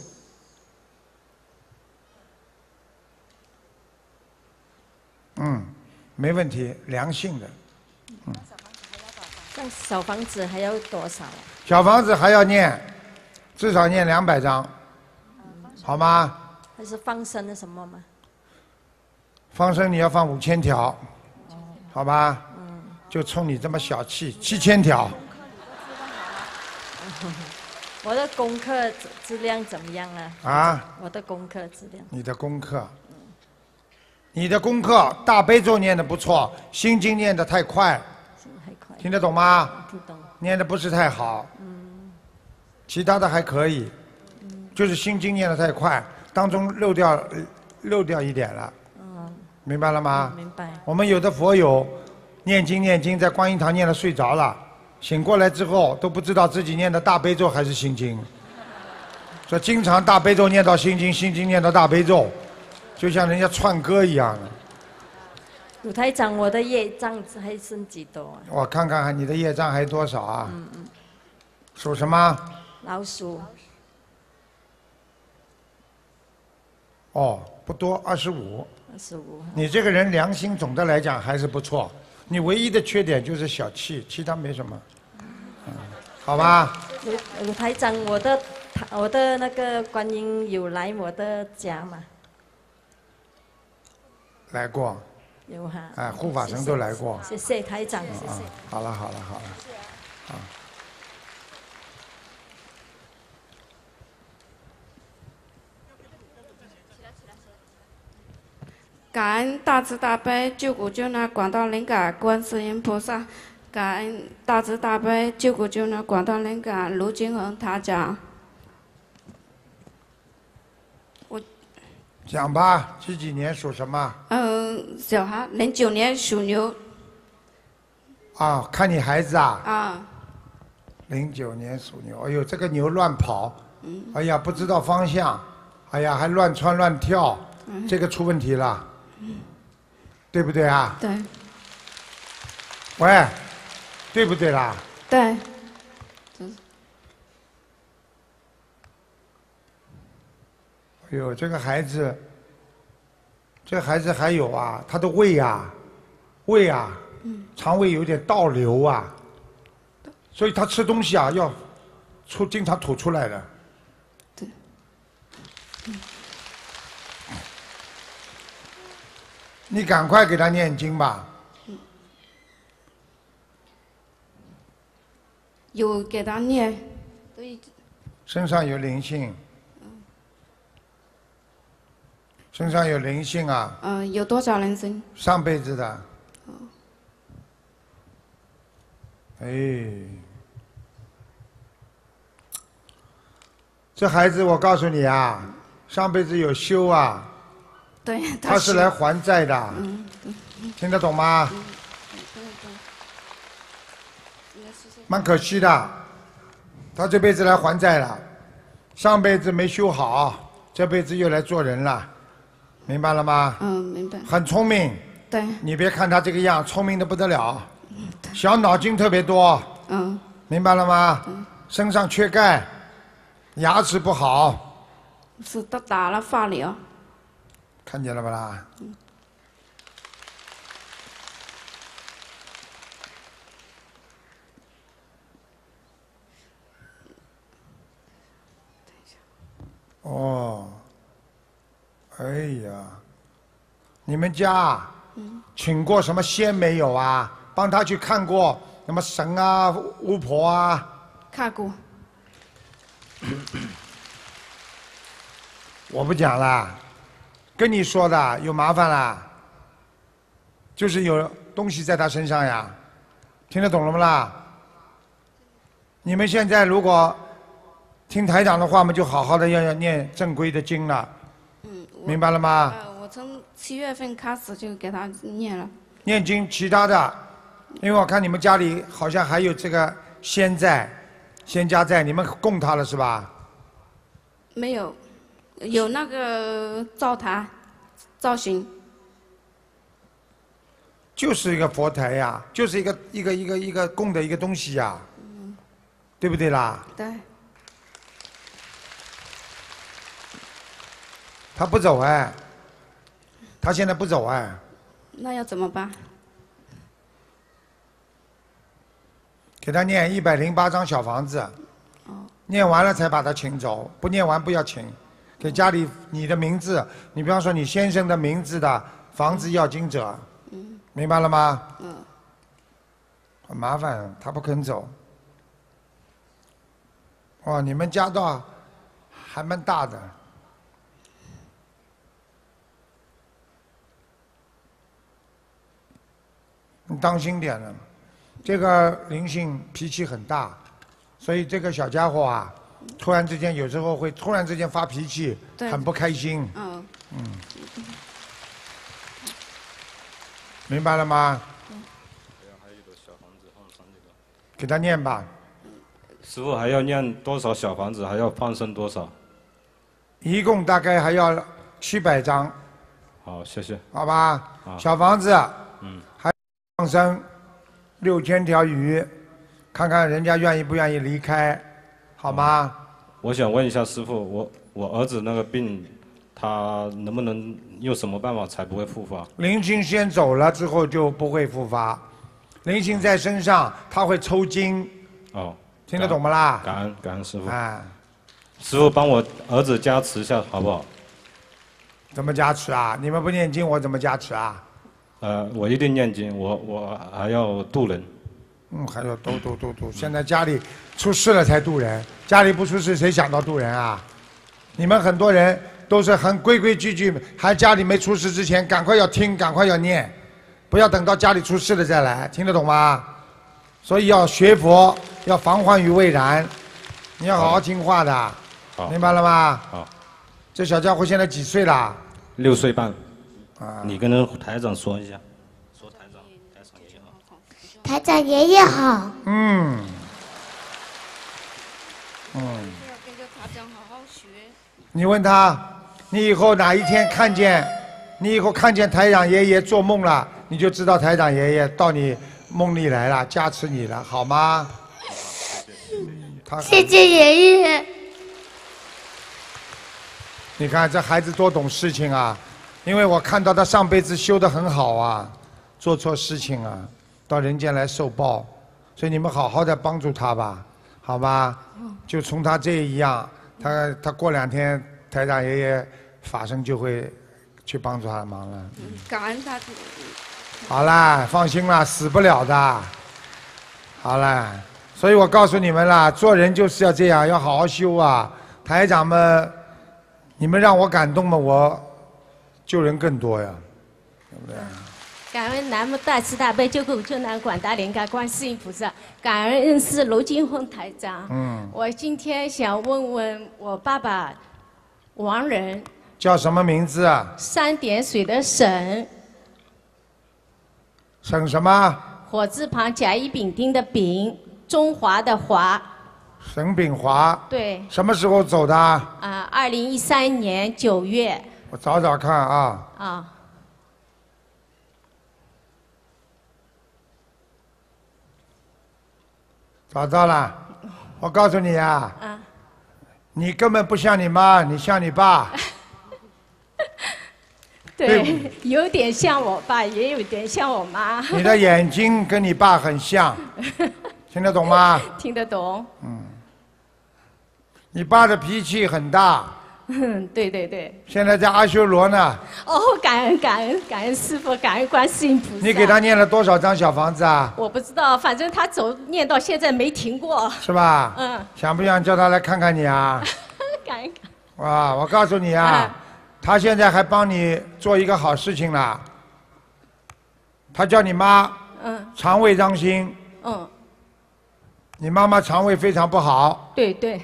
嗯，没问题，良性的。嗯。 像小房子还要多少？ 小房子还要念，至少念两百张，好吗？ 还是放生的什么吗？ 放生你要放五千条，好吧？嗯。就冲你这么小气，七千条。 我的功课质质量怎么样啊？ 啊？ 我的功课质量。 你的功课，你的功课大悲咒念的不错，心经念的太快， 太快。 听得懂吗？ 听懂。 念的不是太好。嗯。其他的还可以，嗯、就是心经念的太快，当中漏掉漏掉一点了。嗯。明白了吗？ 明白。 我们有的佛友念经念经，在观音堂念了睡着了。醒过来之后都不知道自己念的大悲咒还是心经，所以经常大悲咒念到心经，心经念到大悲咒，就像人家串歌一样的。 鲁台长，我的业障还剩几多啊？ 我看看你的业障还多少啊？ 嗯嗯。 属什么？ 老鼠。 哦，不多，二十五。 二十五。 你这个人良心总的来讲还是不错，你唯一的缺点就是小气，其他没什么。嗯，好吧。 鲁鲁台长，我的我的那个观音有来我的家吗？ 来过。 有哈。 哎，护法神都来过。 谢谢台长，谢谢。 好了好了好了，啊。 感恩大慈大悲救苦救难广大灵感观世音菩萨，感恩大慈大悲救苦救难广大灵感卢金恒台长。我讲吧，几几年属什么？ 嗯，小孩，零九年属牛。 啊，看你孩子啊。 啊。 零九年属牛，哎呦，这个牛乱跑， 嗯。 哎呀，不知道方向，哎呀，还乱窜乱跳， 嗯、 这个出问题了。对不对啊？ 对。 喂，对不对啦？ 对。 哎呦，这个孩子，这个孩子还有啊，他的胃啊，胃啊，嗯、肠胃有点倒流啊，所以他吃东西啊要出经常吐出来的。 对。嗯。 你赶快给他念经吧。 嗯、有给他念，对。 身上有灵性。嗯、身上有灵性啊。 嗯、呃，有多少灵性？ 上辈子的。 哦。 哎，这孩子我告诉你啊，上辈子有修啊。 对， 他是来还债的， 嗯嗯、 听得懂吗？ 嗯、对对蛮可惜的，他这辈子来还债了，上辈子没修好，这辈子又来做人了，明白了吗？ 嗯，明白。 很聪明。 对。 你别看他这个样，聪明的不得了，小脑筋特别多。 嗯。 明白了吗？ 嗯。 身上缺钙，牙齿不好。 是他打了化疗。 看见了吧啦？ 嗯、 哦，哎呀，你们家、嗯、请过什么仙没有啊？帮他去看过什么神啊、巫婆啊？ 看过。 我不讲了。跟你说的有麻烦啦，就是有东西在他身上呀，听得懂了吗啦？你们现在如果听台长的话嘛，就好好的要要念正规的经了， 嗯， 明白了吗？ 呃，我从七月份开始就给他念了。 念经，其他的，因为我看你们家里好像还有这个仙债、仙家债，你们供他了是吧？ 没有。有那个灶台造型， 就是一个佛台呀，就是一个一个一个一个供的一个东西呀，嗯、对不对啦？ 对。 他不走哎，他现在不走哎。 那要怎么办？ 给他念一百零八张小房子，哦、念完了才把他请走，不念完不要请。给家里你的名字，你比方说你先生的名字的房子要经者，嗯、明白了吗？嗯。很麻烦，他不肯走。 哇，你们家倒还蛮大的。你当心点了，这个灵性脾气很大，所以这个小家伙啊，突然之间有时候会突然之间发脾气，很不开心。 嗯。 嗯。明白了吗？给他念吧。 师傅还要念多少小房子？还要放生多少？ 一共大概还要七百张。 好，谢谢。 好吧。 好小房子。 嗯。 还放生六千条鱼，看看人家愿意不愿意离开，好吗？ 我想问一下师傅，我我儿子那个病，他能不能用什么办法才不会复发？ 灵性先走了之后就不会复发，灵性在身上，他会抽筋。 哦。 听得懂不啦？ 感恩感恩师傅。 哎。 师傅帮我儿子加持一下好不好？ 怎么加持啊？你们不念经，我怎么加持啊？ 呃，我一定念经，我我还要渡人。 嗯，还要渡渡渡渡。现在家里出事了才渡人，家里不出事谁想到渡人啊？你们很多人都是很规规矩矩，还家里没出事之前，赶快要听，赶快要念，不要等到家里出事了再来，听得懂吗？所以要学佛，要防患于未然，你要好好听话的，明白了吗？ 好。 这小家伙现在几岁啦？ 六岁半。 啊。 你跟那台长说一下。说台长，台长爷爷好。 台长爷爷好。 嗯。嗯。 要跟着台长好好学。 你问他，你以后哪一天看见，你以后看见台长爷爷做梦了，你就知道台长爷爷到你梦里来了，加持你了，好吗？他谢谢爷爷。 你看这孩子多懂事情啊，因为我看到他上辈子修得很好啊，做错事情啊，到人间来受报，所以你们好好的帮助他吧，好吧？就从他这一样，他他过两天台长爷爷法身就会去帮助他的忙了。 感恩他。 好啦，放心啦，死不了的。好啦，所以我告诉你们啦，做人就是要这样，要好好修啊。台长们，你们让我感动嘛，我救人更多呀，对不对？ 感恩南无大慈大悲救苦救难广大灵感观世音菩萨，感恩恩师卢金红台长。 嗯。 我今天想问问我爸爸王仁。 叫什么名字啊？ 三点水的沈。 沈什么？ 火字旁甲乙丙丁的丙，中华的华。 沈炳华。 对。 什么时候走的？ 啊，二零一三年九月。 我找找看啊。 啊。 找到了，我告诉你啊。 啊。 你根本不像你妈，你像你爸。 对，有点像我爸，也有点像我妈。 你的眼睛跟你爸很像，听得懂吗？ 听得懂。 嗯。你爸的脾气很大。 嗯，对对对。 现在在阿修罗呢。 哦，感恩感恩感恩师父，感恩观世音菩萨。 你给他念了多少张小房子啊？ 我不知道，反正他走念到现在没停过。 是吧？ 嗯。 想不想叫他来看看你啊？ 感恩。 哇，我告诉你啊。啊他现在还帮你做一个好事情了，他叫你妈， 嗯， 肠胃当心， 嗯， 你妈妈肠胃非常不好， 对对，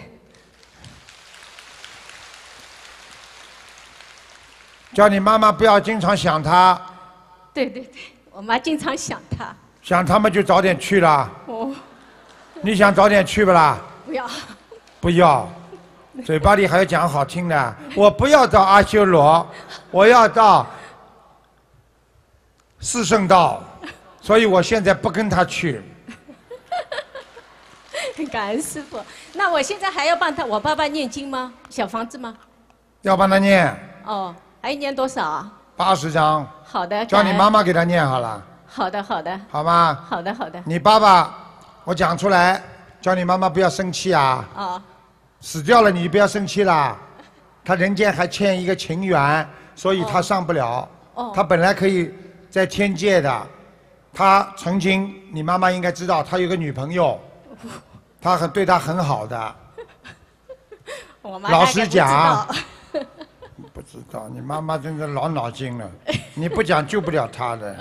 叫你妈妈不要经常想他， 对对对，我妈经常想他， 想他们就早点去了， 哦， 你想早点去不啦？ 不要， 不要。嘴巴里还要讲好听的，我不要到阿修罗，我要到四圣道，所以我现在不跟他去。 感恩师父，那我现在还要帮他我爸爸念经吗？小房子吗？ 要帮他念。 哦，还念多少啊？ 八十张。 好的。 叫你妈妈给他念好了。 好的，好的。 好吗？ 好的，好的。 你爸爸，我讲出来，叫你妈妈不要生气啊。 哦。 死掉了，你不要生气啦。他人间还欠一个情缘，所以他上不了。 哦。 他本来可以在天界的，他曾经，你妈妈应该知道，他有个女朋友，他很对他很好的， 我妈老实讲。 大概不知道不知道，你妈妈真的老脑筋了，你不讲救不了她的。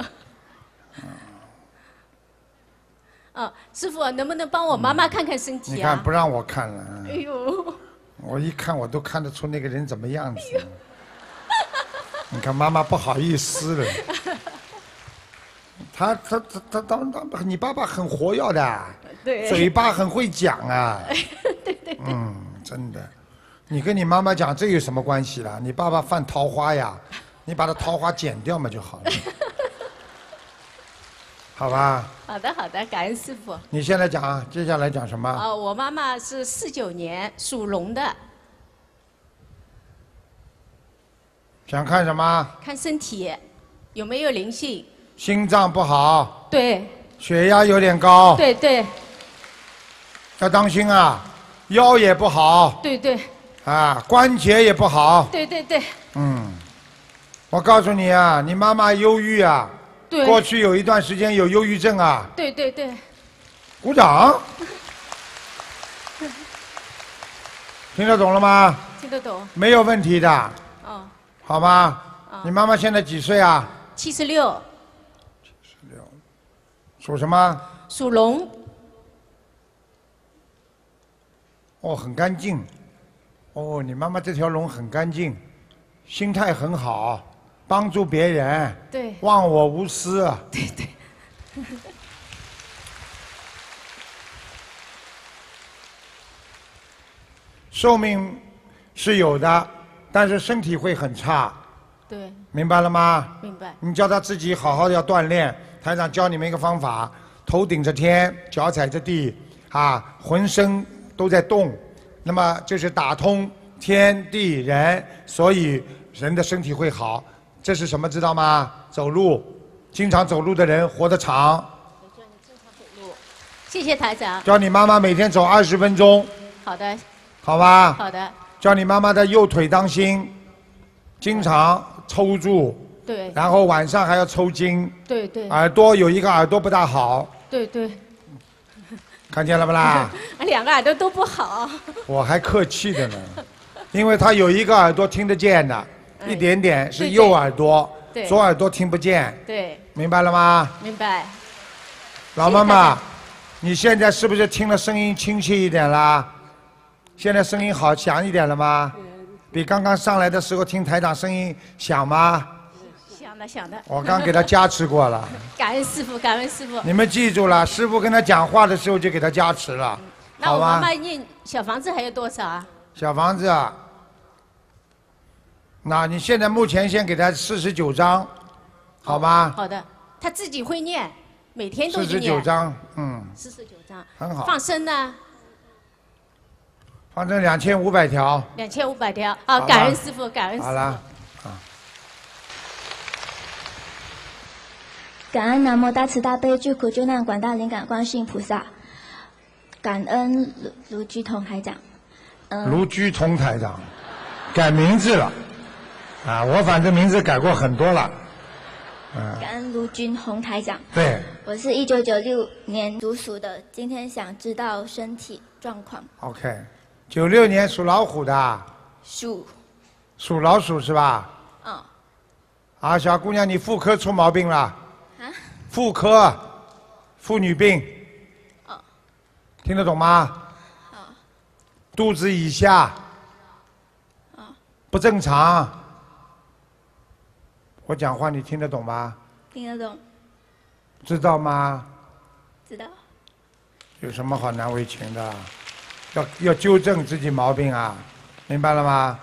哦，师傅，能不能帮我妈妈看看身体啊？ 你看不让我看了。 哎呦！ 我一看我都看得出那个人怎么样子。你看妈妈不好意思了。他他他他当当，你爸爸很活跃的， 对， 嘴巴很会讲啊。 对对对。 嗯，真的。你跟你妈妈讲这有什么关系啦？你爸爸犯桃花呀，你把他桃花剪掉嘛就好了，好吧？ 好的好的，感恩师傅。 你现在讲啊，接下来讲什么？ 啊，我妈妈是四九年属龙的。 想看什么？ 看身体有没有灵性。 心脏不好。 对。 血压有点高。 对对。 要当心啊，腰也不好。 对对。 啊，关节也不好。 对对对。 嗯，我告诉你啊，你妈妈忧郁啊。 对。 过去有一段时间有忧郁症啊。 对对对。 鼓掌。听得懂了吗？ 听得懂。 没有问题的。 哦。 好吗？哦、你妈妈现在几岁啊？ 七十六。 七十六。属什么？ 属龙。 哦，很干净。哦，你妈妈这条龙很干净，心态很好，帮助别人， 对， 忘我无私。 对对。 寿命是有的，但是身体会很差。 对。 明白了吗？ 明白。 你叫他自己好好的要锻炼。台长教你们一个方法：头顶着天，脚踩着地，啊，浑身都在动。那么这是打通天地人，所以人的身体会好。这是什么知道吗？走路，经常走路的人活得长。 谢谢台长。 叫你妈妈每天走二十分钟。 好的。 好吧。 好的。 叫你妈妈的右腿当心，经常抽搐。 对。 然后晚上还要抽筋。 对对。 耳朵有一个耳朵不大好。 对对。 看见了不啦？ 两个耳朵都不好。 我还客气的呢，因为他有一个耳朵听得见的，一点点是右耳朵，左耳朵听不见。 对。 明白了吗？ 明白。 老妈妈，你现在是不是听了声音清晰一点啦？现在声音好响一点了吗？比刚刚上来的时候听台长声音响吗？ 想的想的。 我刚给他加持过了。 感恩师傅，感恩师傅。 你们记住了，师傅跟他讲话的时候就给他加持了， 那我妈妈念小房子还有多少啊？ 小房子啊，那你现在目前先给他四十九张，好吗？ 好的，他自己会念，每天都四十九张，嗯。 四十九张。 很好。 放生呢？ 放生两千五百条。 两千五百条，好，感恩师傅，感恩师傅。 好了。 感恩南无大慈大悲救苦救难广大灵感观世音菩萨，感恩卢卢居同台长。 嗯、卢居同台长，改名字了，啊，我反正名字改过很多了。 嗯、感恩卢军宏台长。 对。 我是一九九六年属鼠的，今天想知道身体状况。 OK， 九六年属老虎的。 属。 属老鼠是吧？ 嗯。 啊，小姑娘，你妇科出毛病了。 啊？ 妇科，妇女病。 哦。 听得懂吗？ 哦。 肚子以下。 哦。 不正常。我讲话你听得懂吗？ 听得懂。 知道吗？ 知道。 有什么好难为情的？要要纠正自己毛病啊，明白了吗？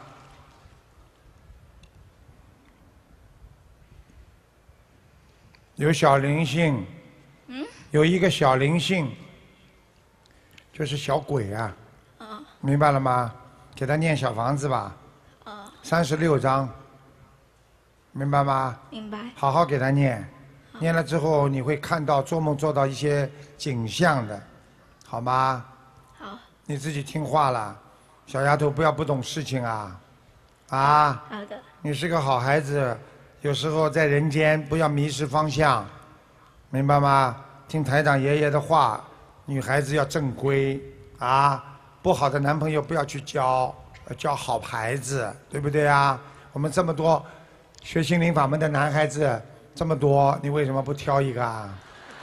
有小灵性。嗯。有一个小灵性，就是小鬼啊。 哦。 明白了吗？给他念小房子吧。 哦。 三十六章。明白吗？ 明白。 好好给他念，念了之后你会看到做梦做到一些景象的，好吗？ 好。 你自己听话了，小丫头不要不懂事情啊，啊。 好的。 你是个好孩子，有时候在人间不要迷失方向，明白吗？听台长爷爷的话，女孩子要正规啊，不好的男朋友不要去交， 要教好孩子，对不对啊？我们这么多学心灵法门的男孩子这么多，你为什么不挑一个啊？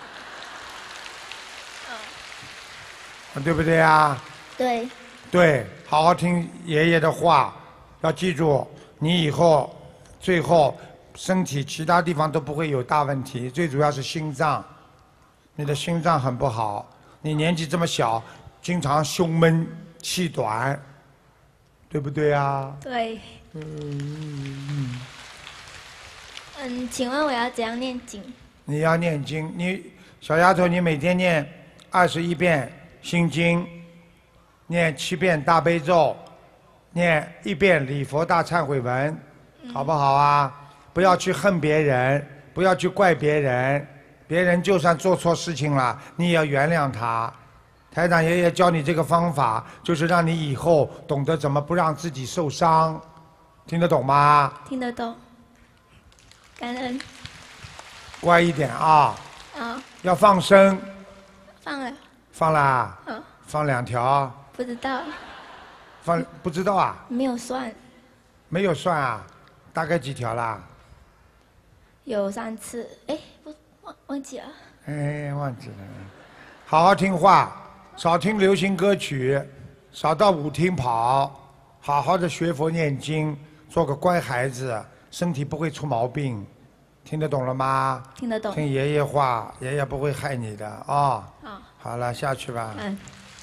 嗯、对不对啊？ 对。 对，好好听爷爷的话，要记住，你以后最后身体其他地方都不会有大问题，最主要是心脏，你的心脏很不好，你年纪这么小，经常胸闷气短，对不对啊？ 对。 嗯嗯。 嗯，请问我要怎样念经？ 你要念经，你小丫头，你每天念二十一遍心经。念七遍大悲咒，念一遍礼佛大忏悔文， 嗯、 好不好啊？不要去恨别人，不要去怪别人，别人就算做错事情了，你也要原谅他。台长爷爷教你这个方法，就是让你以后懂得怎么不让自己受伤，听得懂吗？ 听得懂。感恩。 乖一点啊！ 啊。 要放生。 放了。 放啦。 嗯。 放两条。 不知道。 放不知道啊？ 没有算。 没有算啊？大概几条啦？ 有三次，哎，不忘忘记了。 哎，忘记了。好好听话，少听流行歌曲，少到舞厅跑，好好的学佛念经，做个乖孩子，身体不会出毛病。听得懂了吗？ 听得懂。 听爷爷话，爷爷不会害你的啊。哦、 好。 好了，下去吧。 嗯。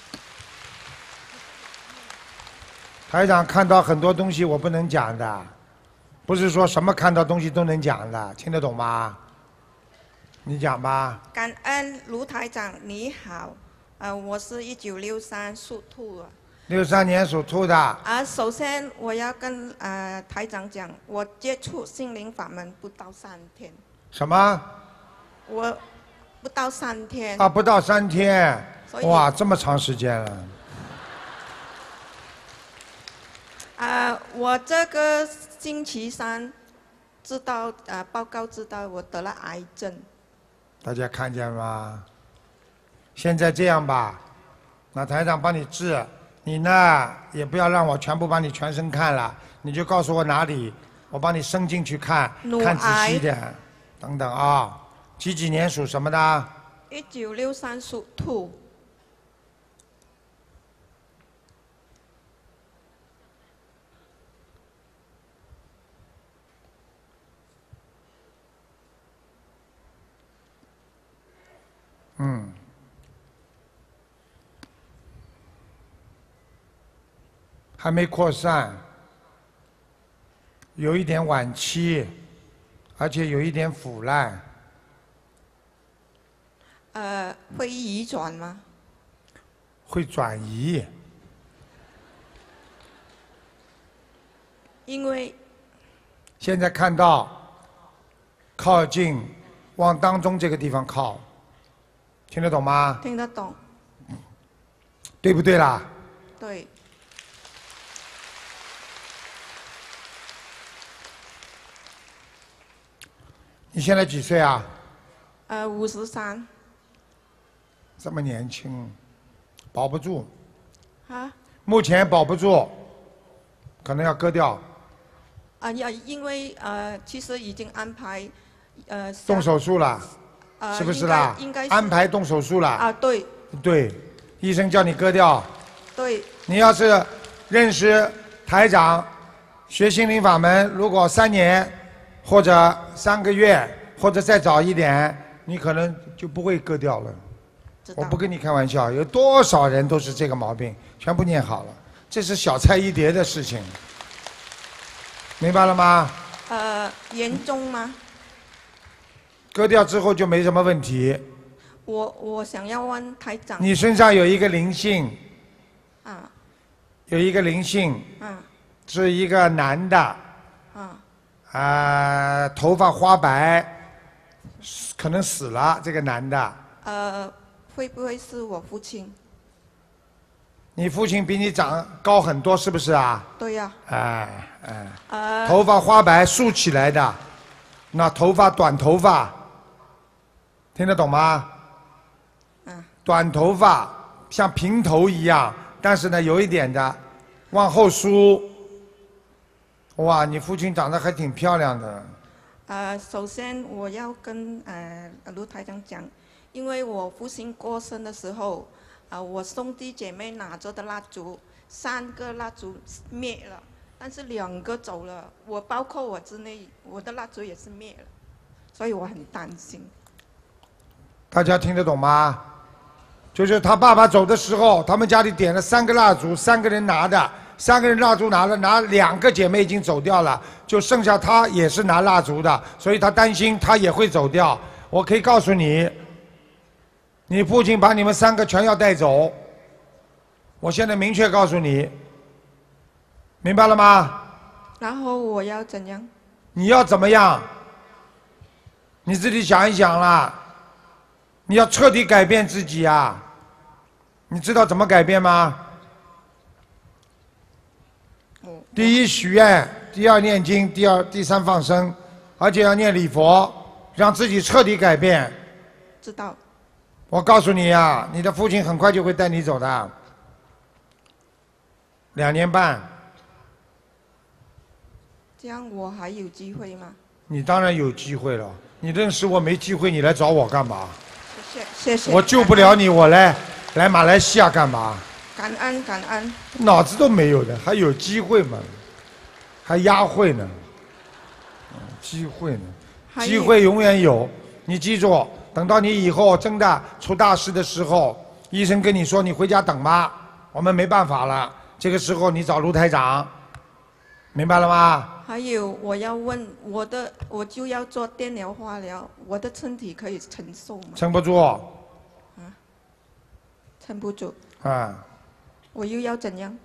台长看到很多东西我不能讲的，不是说什么看到东西都能讲的，听得懂吗？你讲吧。 感恩卢台长，你好，呃，我是一九六三属兔的。 六三年属兔的。 啊，首先我要跟呃台长讲，我接触心灵法门不到三天。 什么？ 我不到三天。 啊，不到三天。哇，这么长时间了。 啊、呃，我这个星期三知道啊、呃，报告知道我得了癌症。 大家看见吗？现在这样吧，那台长帮你治，你呢也不要让我全部帮你全身看了，你就告诉我哪里，我帮你伸进去看，看仔细一点，等等啊。几几年属什么的？ 一九六三属兔。 嗯，还没扩散，有一点晚期，而且有一点腐烂。 呃，会移转吗？ 会转移。 因为现在看到靠近往当中这个地方靠。听得懂吗？ 听得懂。 对不对啦？ 对。 你现在几岁啊？ 呃，五十三。 这么年轻，保不住。 啊？ 目前保不住，可能要割掉。 啊，要因为呃，其实已经安排呃。 动手术了。 呃、 是不是啦？ 应该安排动手术了。 啊，对。 对，医生叫你割掉。 对。 你要是认识台长，学心灵法门，如果三年或者三个月或者再早一点，你可能就不会割掉了。我不跟你开玩笑，有多少人都是这个毛病，全部念好了，这是小菜一碟的事情，明白了吗？ 呃，严重吗？ 割掉之后就没什么问题。 我我想要问台长。 你身上有一个灵性。 啊。 有一个灵性。 嗯。 是一个男的。 啊。 啊，头发花白，可能死了这个男的。 呃，会不会是我父亲？ 你父亲比你长高很多，是不是啊？ 对呀。 哎哎。 呃。 头发花白，竖起来的，那头发短头发。听得懂吗？ 嗯。 短头发像平头一样，但是呢有一点的往后梳。哇，你父亲长得还挺漂亮的。 呃，首先我要跟呃卢台长讲，因为我父亲过生的时候，啊、呃，我兄弟姐妹拿着的蜡烛，三个蜡烛灭了，但是两个走了，我包括我之内，我的蜡烛也是灭了，所以我很担心。 大家听得懂吗？就是他爸爸走的时候，他们家里点了三个蜡烛，三个人拿的。三个人蜡烛拿了，拿两个姐妹已经走掉了，就剩下他也是拿蜡烛的，所以他担心他也会走掉。我可以告诉你，你父亲把你们三个全要带走。我现在明确告诉你，明白了吗？ 然后我要怎样？ 你要怎么样？你自己想一想啦。你要彻底改变自己啊！你知道怎么改变吗？第一许愿，第二念经，第二第三放生，而且要念礼佛，让自己彻底改变。 知道。 我告诉你啊，你的父亲很快就会带你走的，两年半。 这样我还有机会吗？ 你当然有机会了。你认识我没机会，你来找我干嘛？ 谢谢谢谢。 我救不了你，我来来马来西亚干嘛？ 感恩感恩。 脑子都没有的，还有机会吗？还压会呢？机会呢？机会永远有。你记住，等到你以后真的出大事的时候，医生跟你说你回家等吧，我们没办法了。这个时候你找卢台长，明白了吗？ 还有，我要问我的，我就要做电疗、化疗，我的身体可以承受吗？ 撑不住。 啊，撑不住。 啊。 我又要怎样？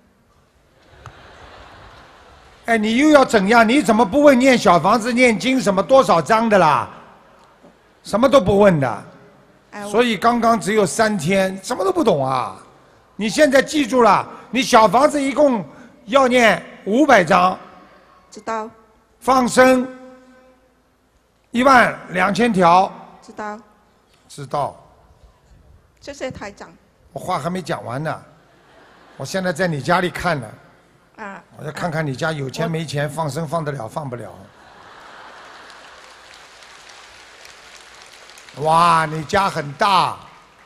哎，你又要怎样？你怎么不问念小房子、念经什么多少章的啦？什么都不问的。 哎、 所以刚刚只有三天，什么都不懂啊！你现在记住了，你小房子一共要念五百章。 知道。 放生一万两千条。 知道。 知道。 谢谢台长。 我话还没讲完呢。我现在在你家里看呢， 啊， 我要看看你家有钱没钱，放生放得了放不了。哇，你家很大，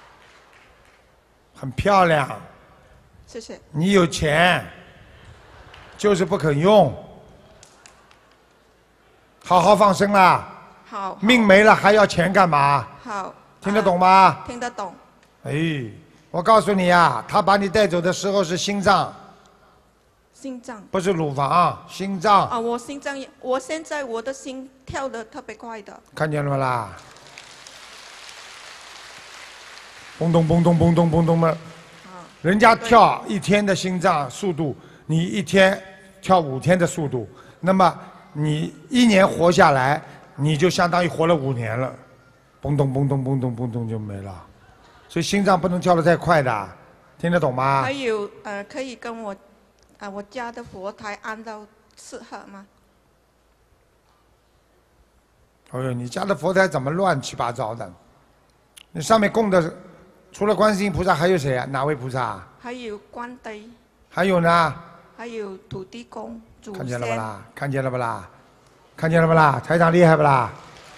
很漂亮。 谢谢。 你有钱，就是不肯用。好好放生啦。 好。 命没了还要钱干嘛？ 好。 听得懂吗？ 听得懂。 哎。我告诉你啊，他把你带走的时候是心脏， 心脏不是乳房，心脏。 啊，我心脏也，我现在我的心跳得特别快的。 看见了吗啦？嘣咚嘣咚嘣咚嘣咚的，人家跳一天的心脏速度，你一天跳五天的速度，那么你一年活下来，你就相当于活了五年了，嘣咚嘣咚嘣咚嘣咚就没了。所以心脏不能跳得太快的，听得懂吗？ 还有呃，可以跟我，啊、呃，我家的佛台按照适合吗？ 哎呦，你家的佛台怎么乱七八糟的？你上面供的，除了观世音菩萨还有谁啊？哪位菩萨？ 还有关帝。 还有呢？ 还有土地公、祖先。 看见了不啦？看见了不啦？看见了不啦？台长厉害不啦？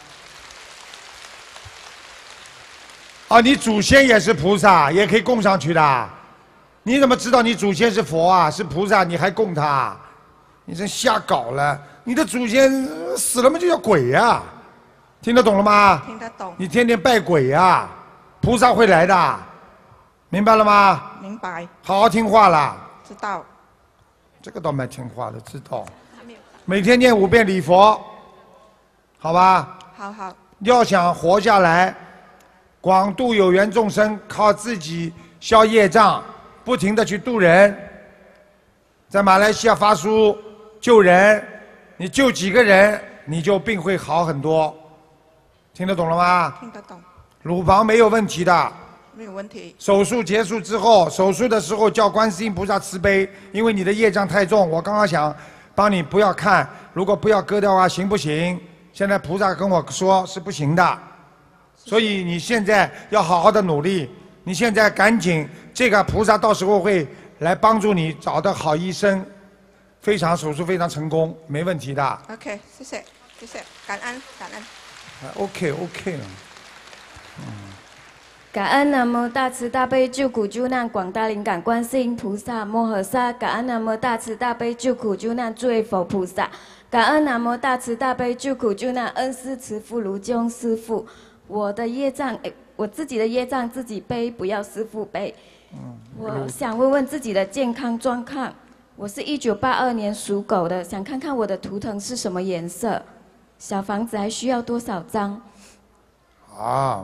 哦，你祖先也是菩萨，也可以供上去的。你怎么知道你祖先是佛啊？是菩萨，你还供他？你真瞎搞了！你的祖先死了嘛，就叫鬼呀、啊！听得懂了吗？ 听得懂。 你天天拜鬼呀、啊，菩萨会来的，明白了吗？ 明白。 好好听话啦。 知道。 这个倒蛮听话的，知道。每天念五遍礼佛，好吧？ 好好。 要想活下来。广度有缘众生，靠自己消业障，不停地去度人。在马来西亚发书救人，你救几个人，你就病会好很多。听得懂了吗？ 听得懂。 乳房没有问题的。 没有问题。 手术结束之后，手术的时候叫观世音菩萨慈悲，因为你的业障太重。我刚刚想帮你不要看，如果不要割掉啊，行不行？现在菩萨跟我说是不行的。所以你现在要好好的努力，你现在赶紧，这个菩萨到时候会来帮助你找到好医生，非常手术非常成功，没问题的。 OK， 谢谢，谢谢，感恩，感恩。 OK OK 了。 感恩南无大慈大悲救苦救难广大灵感观世音菩萨摩诃萨，感恩南无大慈大悲救苦救难诸位佛菩萨，感恩南无大慈大悲救苦救难恩师慈父卢军师父。我的业障，诶我自己的业障自己背，不要师父背。我想问问自己的健康状况。我是一九八二年属狗的，想看看我的图腾是什么颜色，小房子还需要多少张？ 啊。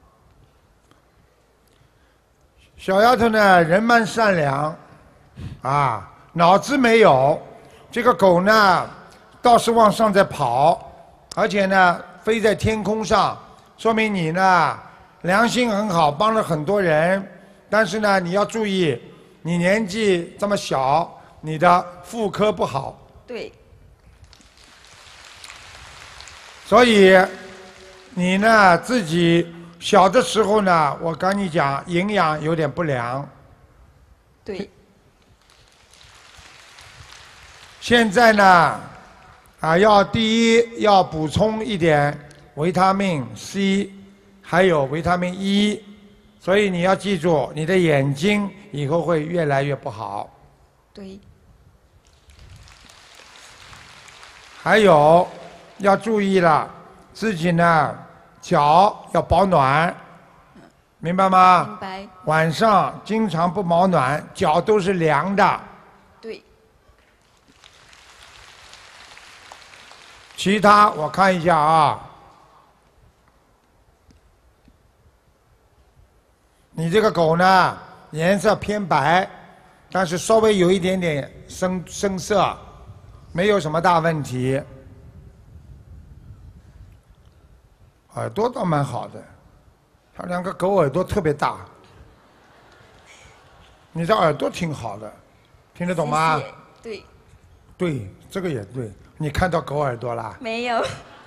小丫头呢，人蛮善良，啊，脑子没有。这个狗呢，倒是往上在跑，而且呢，飞在天空上，说明你呢良心很好，帮了很多人。但是呢，你要注意，你年纪这么小，你的妇科不好， 对。 所以你呢自己。 小的时候呢，我跟你讲，营养有点不良。 对。 现在呢，啊，要第一要补充一点维他命 C， 还有维他命 E， 所以你要记住，你的眼睛以后会越来越不好。 对。 还有要注意了，自己呢。 脚要保暖，明白吗？ 明白。 晚上经常不保暖，脚都是凉的。 对。 其他我看一下啊，你这个狗呢，颜色偏白，但是稍微有一点点深深色，没有什么大问题。 耳朵倒蛮好的，它两个狗耳朵特别大。你的耳朵挺好的，听得懂吗？ 谢谢对。 对，这个也对。你看到狗耳朵啦？ 没有。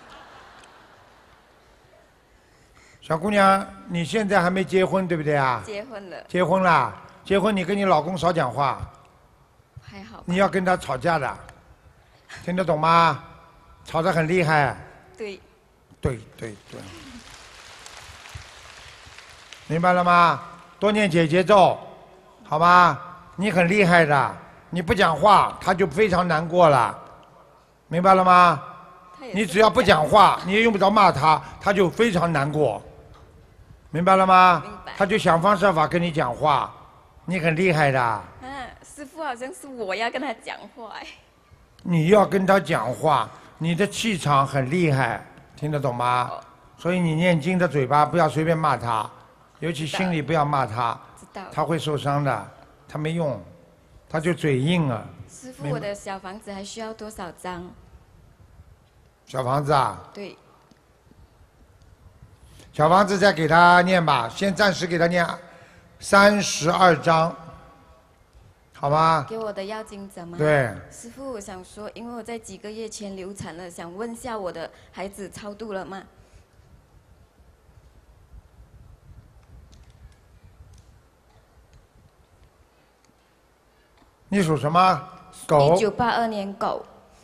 小姑娘，你现在还没结婚，对不对啊？ 结婚了。 结婚啦？结婚你跟你老公少讲话。 还好。 你要跟他吵架的，听得懂吗？吵得很厉害。 对。 对对对，明白了吗？多念姐姐咒，好吧？你很厉害的，你不讲话，他就非常难过了，明白了吗？你只要不讲话，你也用不着骂他，他就非常难过，明白了吗？他就想方设法跟你讲话，你很厉害的。 啊，师父好像是我要跟他讲话哎。 你要跟他讲话，你的气场很厉害。 听得懂吗？所以你念经的嘴巴不要随便骂他，尤其心里不要骂他，他会受伤的，他没用，他就嘴硬啊。 师父，我的小房子还需要多少张？ 小房子啊？ 对。 小房子再给他念吧，先暂时给他念三十二章，好吗？ 给我的要经者吗？ 对。 师父，我想说，因为我在几个月前流产了，想问一下我的孩子超度了吗？ 你属什么？狗。 一九八二年狗。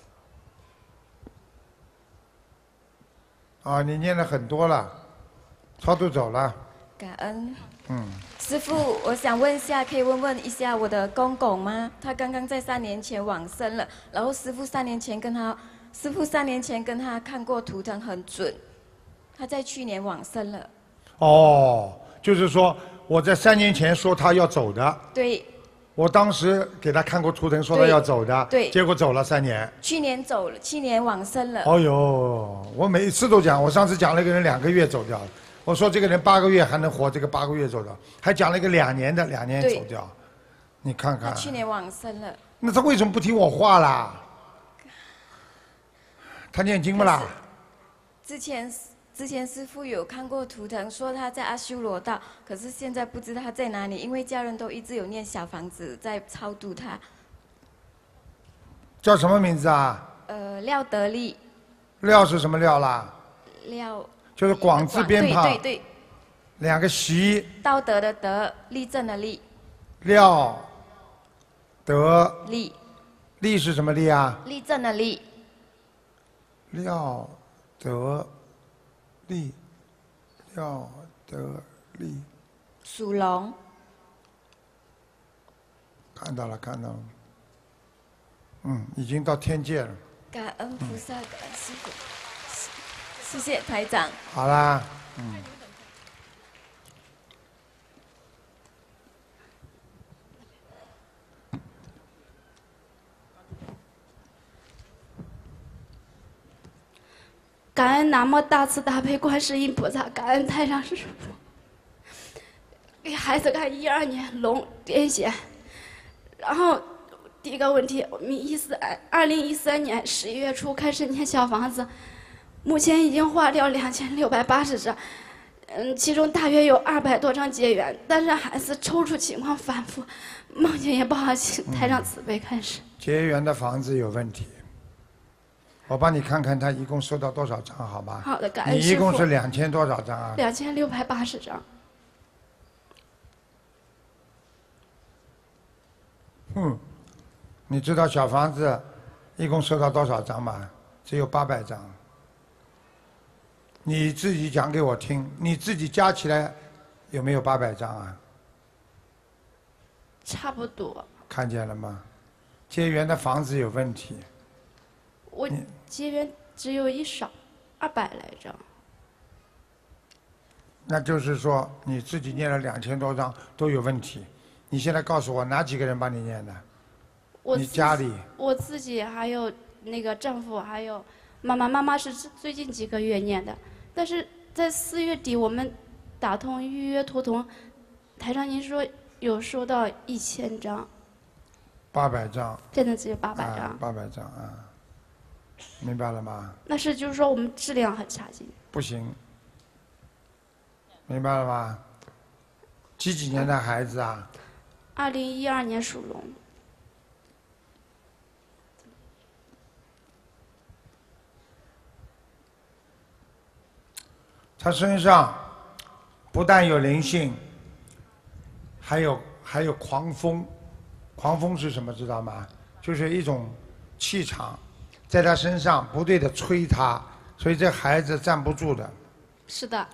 啊，你念了很多了，超度走了。 感恩。 嗯。 师父，我想问一下，可以问问一下我的公公吗？他刚刚在三年前往生了，然后师父三年前跟他，师父三年前跟他看过图腾很准，他在去年往生了。 哦，就是说我在三年前说他要走的。 对。 我当时给他看过图腾，说他要走的。 对。 结果走了三年。 去年走了，去年往生了。 哦呦，我每一次都讲，我上次讲了一个人两个月走掉了。我说这个人八个月还能活，这个八个月走掉，还讲了一个两年的，两年走掉，你看看。 他去年往生了。 那他为什么不听我话啦？他念经不啦？ 之前之前师父有看过图腾，说他在阿修罗道，可是现在不知道他在哪里，因为家人都一直有念小房子在超度他。 叫什么名字啊？ 呃，廖德利。 廖是什么廖啦？ 廖。 就是广字边旁， 对对对， 两个习， 道德的德，立正的立。 廖德立， 立是什么立啊？ 立正的立。 廖德立，廖德立。 属龙。 看到了，看到了。嗯，已经到天界了。 感恩菩萨，感恩师父，谢谢台长。 好啦，嗯。 感恩南无大慈大悲观世音菩萨，感恩太上师父。给孩子看一二年龙癫痫，然后第一个问题，我们一四二零一三年十一月初开始念小房子，目前已经化掉两千六百八十张，嗯，其中大约有二百多张结缘，但是孩子抽搐情况反复，梦见也不好，请台上慈悲开始。 结缘的房子有问题。我帮你看看他一共收到多少张，好吗？ 好的，感恩你师父。 一共是两千多少张啊？ 两千六百八十张。 嗯，你知道小房子一共收到多少张吗？只有八百张。你自己讲给我听，你自己加起来有没有八百张啊？ 差不多。 看见了吗？结缘的房子有问题。 我结缘只有一少，二百来张。 那就是说你自己念了两千多张都有问题。你现在告诉我哪几个人帮你念的？ 我你家里？ 我自己还有那个丈夫，还有妈妈。妈妈是最近几个月念的，但是在四月底我们打通预约图腾，台上您说有收到一千张。 八百张。 现在只有八百张。 八百张啊。明白了吗？ 那是就是说我们质量很差劲。 不行，明白了吗？几几年的孩子啊？ 二零一二年属龙。 他身上不但有灵性，还有还有狂风。狂风是什么？知道吗？就是一种气场。在他身上不对的吹他，所以这孩子站不住的。 是的。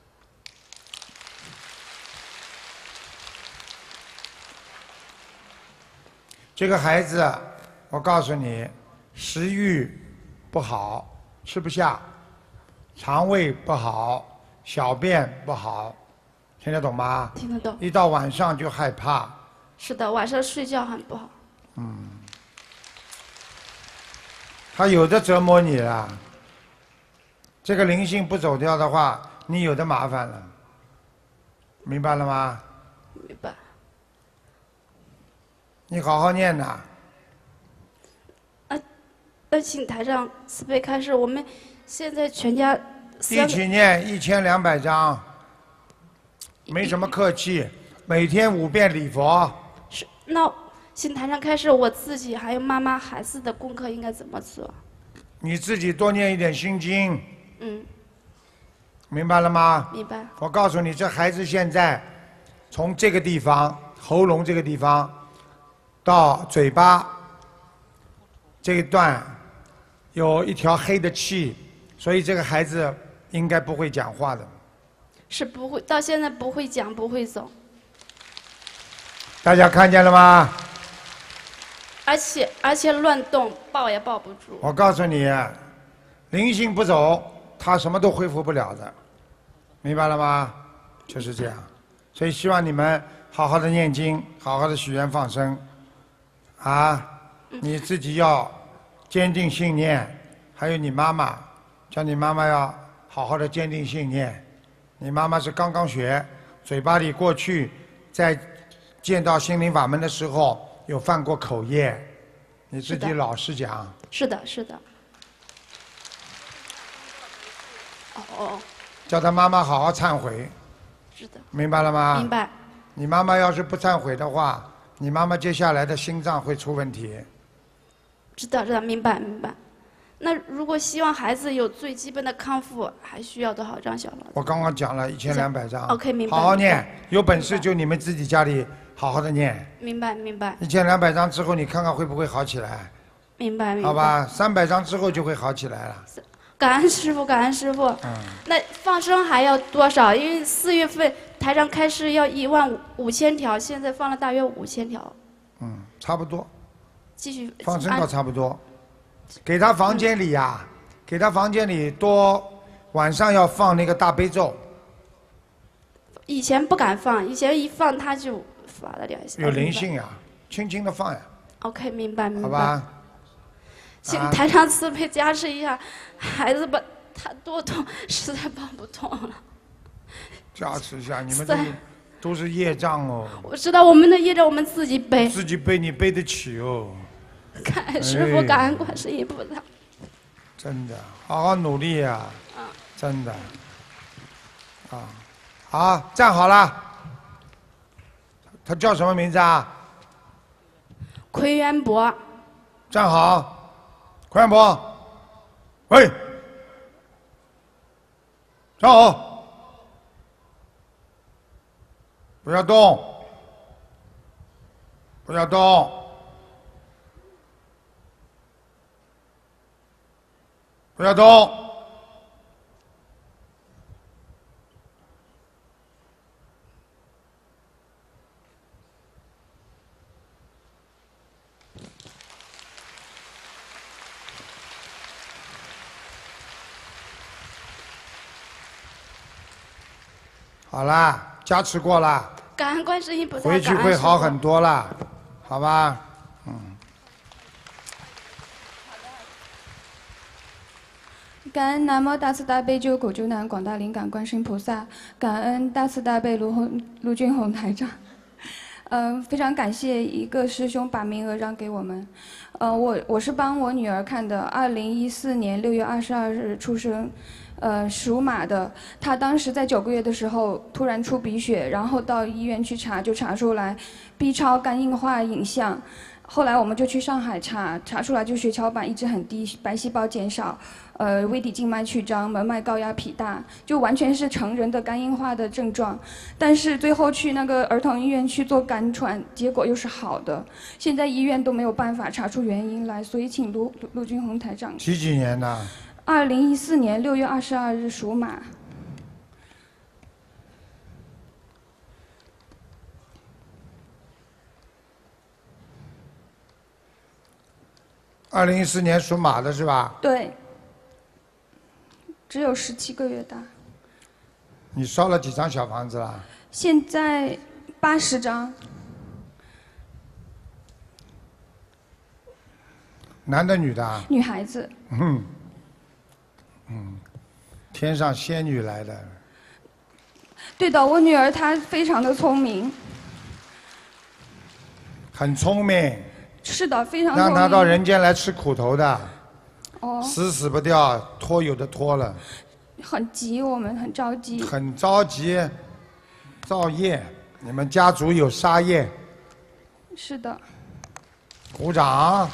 这个孩子，我告诉你，食欲不好，吃不下，肠胃不好，小便不好，听得懂吗？ 听得懂。 一到晚上就害怕。 是的，晚上睡觉很不好。 嗯。他有的折磨你了，这个灵性不走掉的话，你有的麻烦了，明白了吗？ 明白。 你好好念呐。 啊，那请台上慈悲开示，我们现在全家一起念一千两百章，没什么客气，每天五遍礼佛。 是，那。请台上开始，我自己还有妈妈、孩子的功课应该怎么做？ 你自己多念一点心经。 嗯。 明白了吗？ 明白。 我告诉你，这孩子现在从这个地方，喉咙这个地方，到嘴巴这一段有一条黑的气，所以这个孩子应该不会讲话的。 是不会，到现在不会讲，不会走。 大家看见了吗？ 而且而且乱动，抱也抱不住。 我告诉你，灵性不走，他什么都恢复不了的，明白了吗？就是这样，所以希望你们好好的念经，好好的许愿放生，啊，你自己要坚定信念，还有你妈妈，叫你妈妈要好好的坚定信念。你妈妈是刚刚学，嘴巴里过去在见到心灵法门的时候。有犯过口业，你自己老实讲。 是的，是的。哦哦。 叫他妈妈好好忏悔。 是的。 明白了吗？ 明白。 你妈妈要是不忏悔的话，你妈妈接下来的心脏会出问题。 知道，知道，明白，明白。那如果希望孩子有最基本的康复，还需要多少张小房子？ 我刚刚讲了一千两百张。 OK，明白。 好好念，有本事就你们自己家里好好的念。 明白明白一千两百张之后，你看看会不会好起来？ 明白明白。 好吧，三百张之后就会好起来了。 感恩师傅，感恩师傅。 嗯。 那放生还要多少？因为四月份台上开始要一万五千条，现在放了大约五千条。 嗯，差不多。 继续。 放生倒差不多。给他房间里呀、嗯，给他房间里多晚上要放那个大悲咒。 以前不敢放，以前一放他就发了两下。 有灵性呀，轻轻的放呀。 OK， 明白明白。 好吧。 请台上慈悲加持一下，孩子吧，他多动，实在抱不动了。 加持一下，你们都是都是业障哦。 我知道我们的业障我们自己背。 自己背你背得起哦。 感恩师傅，感恩观世音菩萨。 真的，好好努力呀、啊！ 嗯、 真的。啊，好，站好了。他叫什么名字啊？ 奎元博。 站好。奎元博，喂，站好，不要动，不要动，不要动。好啦，加持过了， 感恩观世音菩萨， 回去会好很多啦，好吧？嗯。 感恩南无大慈大悲救苦救难广大灵感观世音菩萨，感恩大慈大悲卢洪卢军宏台长。嗯、呃，非常感谢一个师兄把名额让给我们。呃，我我是帮我女儿看的，二零一四年六月二十二日出生。呃，属马的，他当时在九个月的时候突然出鼻血，然后到医院去查，就查出来 B 超肝硬化影像。后来我们就去上海查，查出来就血小板一直很低，白细胞减少，呃，微底静脉曲张，门脉高压脾大，就完全是成人的肝硬化的症状。但是最后去那个儿童医院去做肝穿，结果又是好的。现在医院都没有办法查出原因来，所以请卢卢军宏台长。 几几年的？ 二零一四年六月二十二日属马。 二零一四年属马的是吧？ 对，只有十七个月大。 你烧了几张小房子了？ 现在八十张。 男的女的啊？ 女孩子。 嗯。嗯，天上仙女来的。 对的，我女儿她非常的聪明。 很聪明。 是的，非常聪明。 让她到人间来吃苦头的。 哦。 死死不掉，拖有的拖了。 很急，我们很着急。 很着急，造业，你们家族有杀业。 是的。 鼓掌。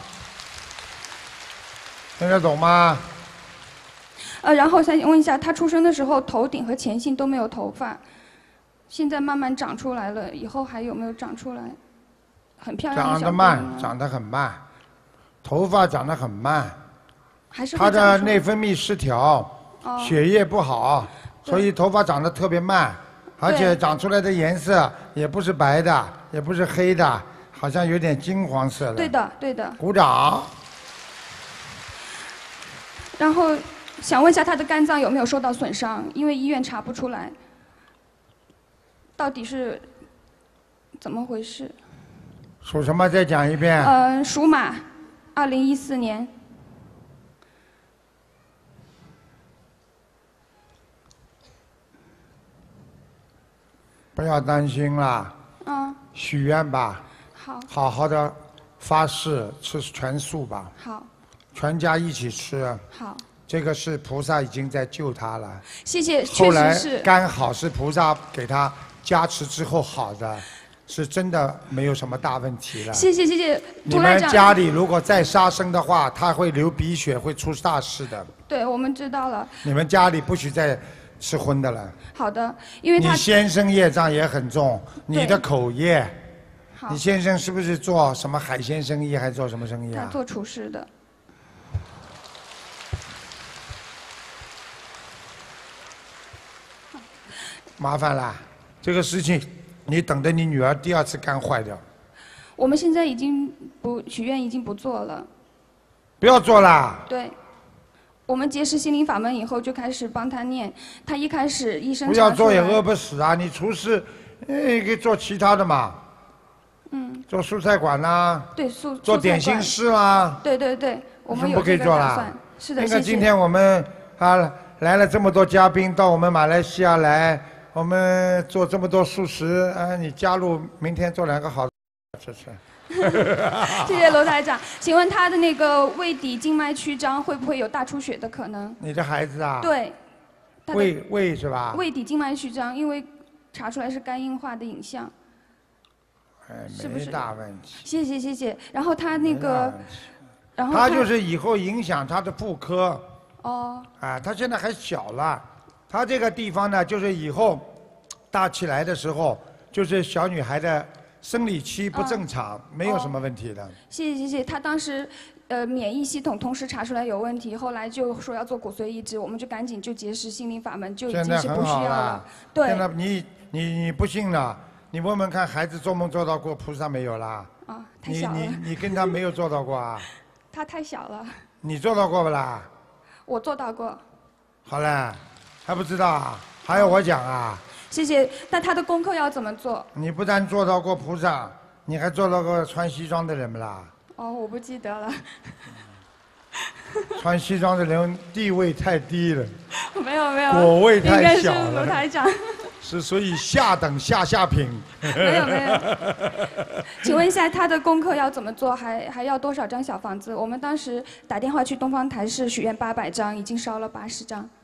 听得懂吗？ 呃，然后想问一下，他出生的时候头顶和前心都没有头发，现在慢慢长出来了，以后还有没有长出来？很漂亮的小长得慢，长得很慢，头发长得很慢。 还是他的内分泌失调， 哦、 血液不好，所以头发长得特别慢，而且长出来的颜色也不是白的，也不是黑的，好像有点金黄色的。 对的，对的。 鼓掌。 然后。想问一下他的肝脏有没有受到损伤？因为医院查不出来，到底是怎么回事？ 属什么？再讲一遍。 嗯、呃，属马，二零一四年。 不要担心啦。 嗯。 许愿吧。 好。 好好的发誓吃全素吧。 好。 全家一起吃。 好。 这个是菩萨已经在救他了。 谢谢， 后来确实是肝好是菩萨给他加持之后好的，是真的没有什么大问题了。 谢谢谢谢。 你们家里如果再杀生的话，他会流鼻血，会出大事的。 对，我们知道了。 你们家里不许再吃荤的了。 好的，因为他你先生业障也很重，你的口业好你先生是不是做什么海鲜生意，还是做什么生意啊？ 他做厨师的。 麻烦啦，这个事情你等着你女儿第二次肝坏掉。 我们现在已经不许愿，已经不做了。 不要做啦。 对。我们结识心灵法门以后，就开始帮他念。他一开始医生不要做也饿不死啊！你厨师，你可以做其他的嘛。嗯。做蔬菜馆啦。 对，蔬做点心师啦。 对对对，我们有不可以做啦。 是的， 你看今天我们啊来了这么多嘉宾到我们马来西亚来，我们做这么多素食啊，你加入明天做两个好吃吃。 谢谢罗台长，请问他的那个胃底静脉曲张会不会有大出血的可能？ 你的孩子啊？ 对。 胃胃是吧？ 胃底静脉曲张，因为查出来是肝硬化的影像。 哎，没大问题。 谢谢谢谢，然后他那个，然后他就是以后影响他的妇科。 哦。 啊，他现在还小了，他这个地方呢，就是以后大起来的时候，就是小女孩的。生理期不正常，嗯、没有什么问题的。哦、 谢谢谢谢，他当时呃免疫系统同时查出来有问题，后来就说要做骨髓移植，我们就赶紧就结识心灵法门，就已经是不需要了。对。 现在你你你不信了，你问问看，孩子做梦做到过菩萨没有啦？ 啊，太小了。 你你你跟他没有做到过啊？ 他太小了。 你做到过不啦？ 我做到过。 好了，还不知道啊？还要我讲啊？ 谢谢，那他的功课要怎么做？ 你不但做到过菩萨，你还做到过穿西装的人不啦？ 哦，我不记得了。 穿西装的人地位太低了。 没有没有。 果位太小了。 应该是卢台长。 是属于下等下下品。 没有没有。请问一下，他的功课要怎么做？还还要多少张小房子？我们当时打电话去东方台市许愿八百张，已经烧了八十张。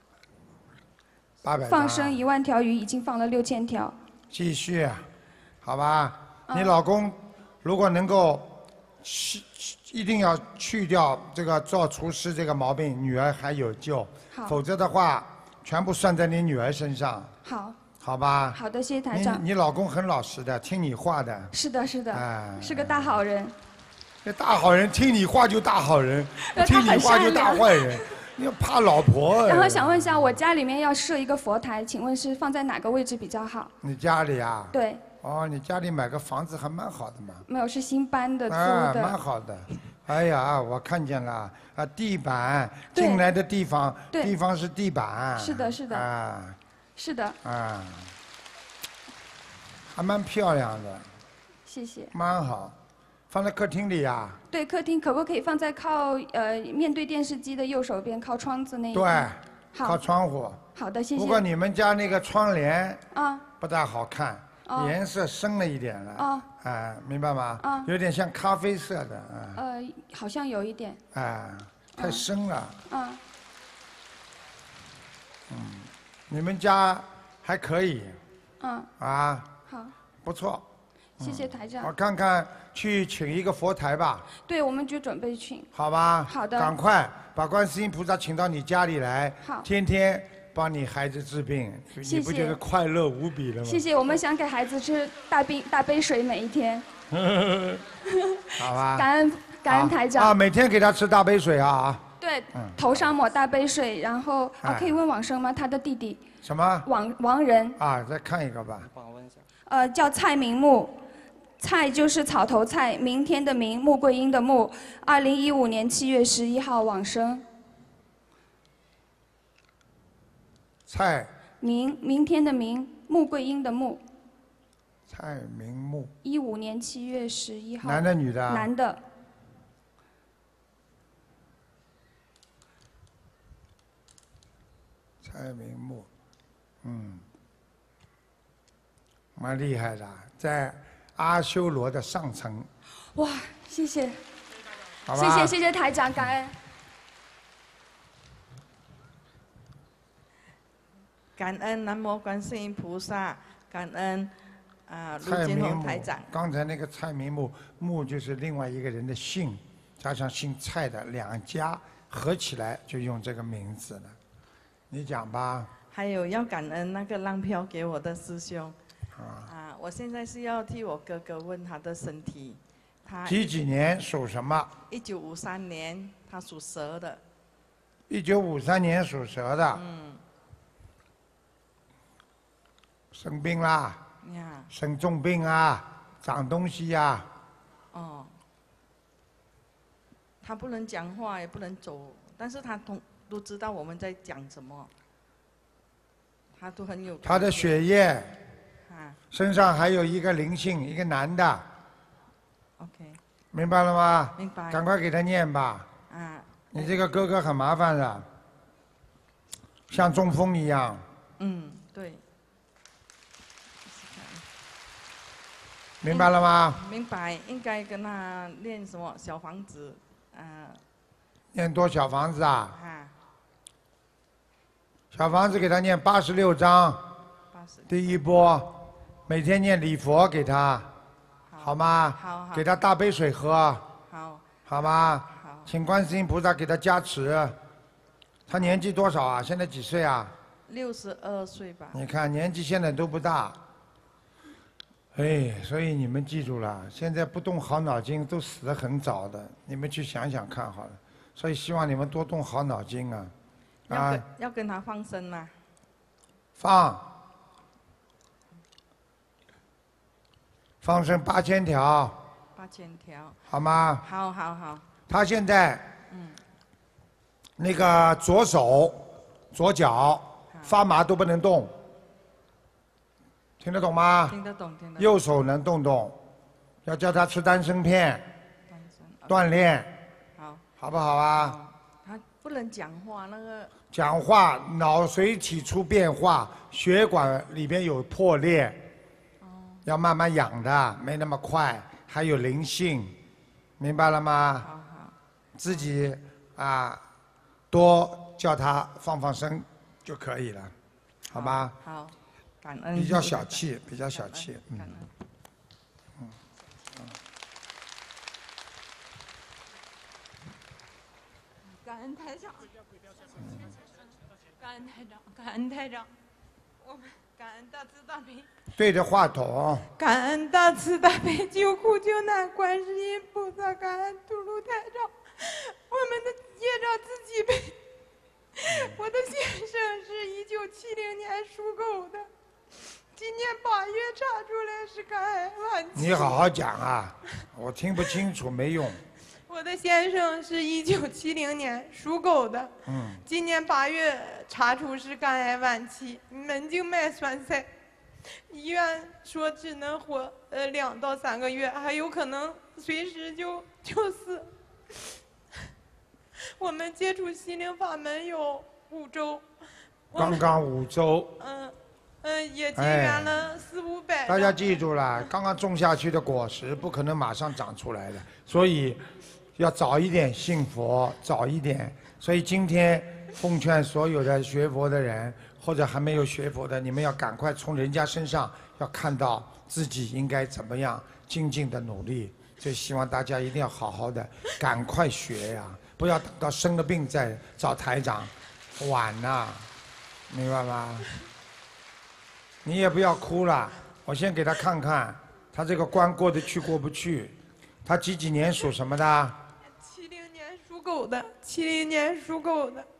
放生一万条鱼，已经放了六千条。 继续，好吧？嗯、你老公如果能够去，一定要去掉这个做厨师这个毛病，女儿还有救。否则的话，全部算在你女儿身上。 好。 好吧。 好的，谢谢台长。 你, 你老公很老实的，听你话的。 是的，是的。哎、是个大好人。 这大好人听你话就大好人，不听你话就大坏人。你要怕老婆。 然后想问一下，我家里面要设一个佛台，请问是放在哪个位置比较好？ 你家里啊？ 对。 哦，你家里买个房子还蛮好的嘛。 没有，是新搬的，租的。 蛮好的。哎呀，我看见了啊，地板进来的地方，地方是地板。 是的，是的。啊。是的。 啊。还蛮漂亮的。 谢谢。 蛮好。放在客厅里呀、啊？ 对，客厅可不可以放在靠呃面对电视机的右手边，靠窗子那一边？ 对，靠窗户。 好的，谢谢。 不过你们家那个窗帘啊不大好看， 哦、 颜色深了一点了。啊、哦。哎，明白吗？ 啊。 有点像咖啡色的啊。 呃，好像有一点。 哎，太深了。 啊。 嗯，你们家还可以。 嗯。 啊。 好。 不错。 谢谢台长。 我看看，去请一个佛台吧。 对，我们就准备请。 好吧。 好的。 赶快把观世音菩萨请到你家里来。 好。 天天帮你孩子治病，你不觉得快乐无比了吗？ 谢谢，我们想给孩子吃大冰大杯水每一天。 好吧。 感恩感恩台长。 啊，每天给他吃大杯水啊。 对，头上抹大杯水，然后啊，可以问往生吗？他的弟弟。 什么？ 王王仁。 啊，再看一个吧。 帮我问一下。 呃，叫蔡明木。蔡就是草头蔡，明天的明，穆桂英的穆，二零一五年七月十一号往生。 蔡。 明明天的明，穆桂英的穆。 蔡明穆。 一五年七月十一号。 男的女的？ 男的。 蔡明穆，嗯，蛮厉害的，在。阿修罗的上层。 哇，谢谢， 谢谢谢谢台长，感恩。 感恩南无观世音菩萨，感恩啊卢金红台长。 刚才那个蔡明木，木就是另外一个人的姓，加上姓蔡的两家合起来就用这个名字了。你讲吧。 还有要感恩那个让票给我的师兄。 啊，我现在是要替我哥哥问他的身体。他几几年属什么？ 一九五三年，他属蛇的。 一九五三年属蛇的。 嗯。 生病啦。 呀。 生重病啊，长东西呀、啊。 哦。他不能讲话，也不能走，但是他通都知道我们在讲什么。他都很有。 他的血液。 啊。 身上还有一个灵性，一个男的。 OK。 明白了吗？ 明白。 赶快给他念吧。 啊。 你这个哥哥很麻烦的，像中风一样。 嗯，对。 明白了吗？ 明白，应该跟他练什么小房子，啊。 念多小房子啊？ 啊。 小房子给他念八十六章。 八十。 第一波，每天念礼佛给他，好吗？ 好好。 给他大杯水喝。 好。 好吗？请观世音菩萨给他加持。他年纪多少啊？现在几岁啊？ 六十二岁吧。 你看年纪现在都不大。哎，所以你们记住了，现在不动好脑筋都死得很早的，你们去想想看好了。所以希望你们多动好脑筋啊！ 要跟要跟他放生吗？ 放，放生八千条。 八千条。 好吗？ 好好好。 他现在， 嗯， 那个左手、左脚发麻都不能动，听得懂吗？ 听得懂，听得懂。 右手能动动，要叫他吃丹参片，锻炼， 好， 好不好啊？ 他不能讲话，那个。 讲话脑髓体出变化，血管里边有破裂，要慢慢养的，没那么快，还有灵性，明白了吗？ 好好。 自己啊，多叫他放放生就可以了，好吗？ 好，感恩。 比较小气，比较小气，嗯。嗯。 感恩台长，感恩台长，感恩台长，我们感恩大慈大悲。 对着话筒。 感恩大慈大悲救苦救难观世音菩萨，感恩吐露台长。我们的业障自己背。我的先生是一九七零年属狗的，今年八月查出来是肝癌晚期。 你好好讲啊，我听不清楚，没用。 我的先生是一九七零年属狗的， 嗯， 今年八月查出是肝癌晚期，门静脉栓塞，医院说只能活呃两到三个月，还有可能随时就就死。我们接触心灵法门有五周， 刚刚五周。 嗯嗯，也结缘了四五百。 大家记住了，刚刚种下去的果实不可能马上长出来的，所以要早一点信佛，早一点。所以今天奉劝所有的学佛的人，或者还没有学佛的，你们要赶快从人家身上要看到自己应该怎么样精进的努力。所以希望大家一定要好好的，赶快学呀、啊，不要等到生了病再找台长，晚了，明白吗？你也不要哭了，我先给他看看，他这个关过得去过不去。他几几年属什么的？ 七零年属狗的，七零年属狗的。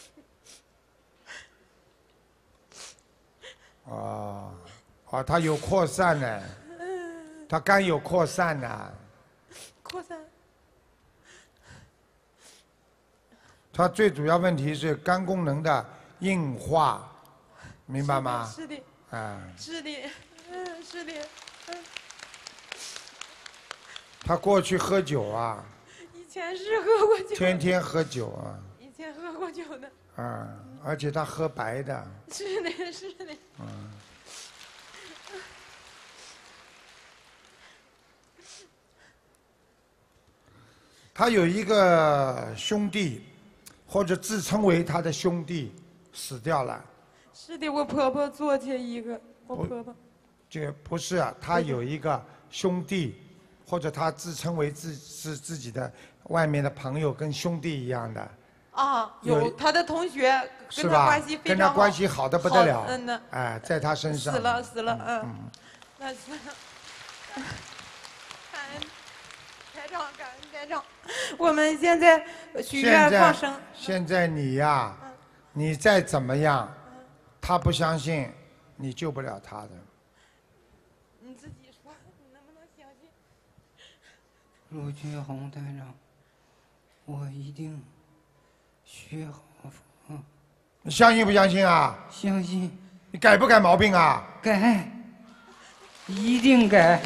哦，哦，他有扩散呢，他肝有扩散呢。 扩散。 他最主要问题是肝功能的硬化，明白吗？ 是的。 啊。 是的，嗯，是的，嗯。 他过去喝酒啊。 以前是喝过酒。 天天喝酒啊。 以前喝过酒的。 啊，而且他喝白的。 是的，是的。 嗯。他有一个兄弟，或者自称为他的兄弟，死掉了。 是的，我婆婆做去一个，我婆婆。 这不是啊，他有一个兄弟，或者他自称为自是自己的外面的朋友，跟兄弟一样的。 啊，有他的同学跟他关系非常好， 跟他关系好的不得了。 嗯呢。 哎，在他身上。 死了，死了，嗯。 那是。感恩台长，感恩台长。我们现在许愿放生。 现在你呀，你再怎么样，他不相信，你救不了他的。 你自己说，你能不能相信？ 陆军红台长，我一定学好佛。 你相信不相信啊？ 相信。 你改不改毛病啊？ 改，一定改。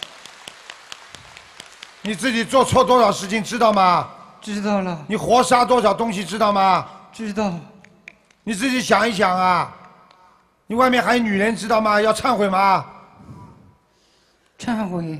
你自己做错多少事情知道吗？ 知道了。 你活杀多少东西知道吗？ 知道。 你自己想一想啊！你外面还有女人知道吗？要忏悔吗？ 忏悔。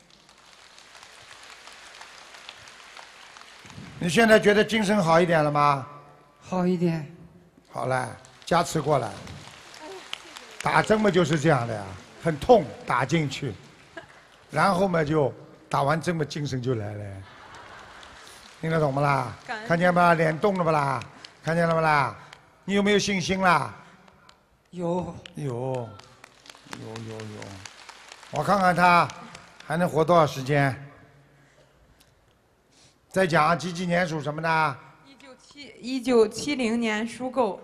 你现在觉得精神好一点了吗？ 好一点。 好了，加持过来。打针嘛就是这样的呀，很痛，打进去，然后嘛就打完针嘛精神就来了。听得懂不啦？看见吧，脸动了不啦？看见了不啦？你有没有信心啦？ 有。 有，有有有。我看看他还能活多少时间？再讲几几年属什么的？ 一九七一九七零年属狗。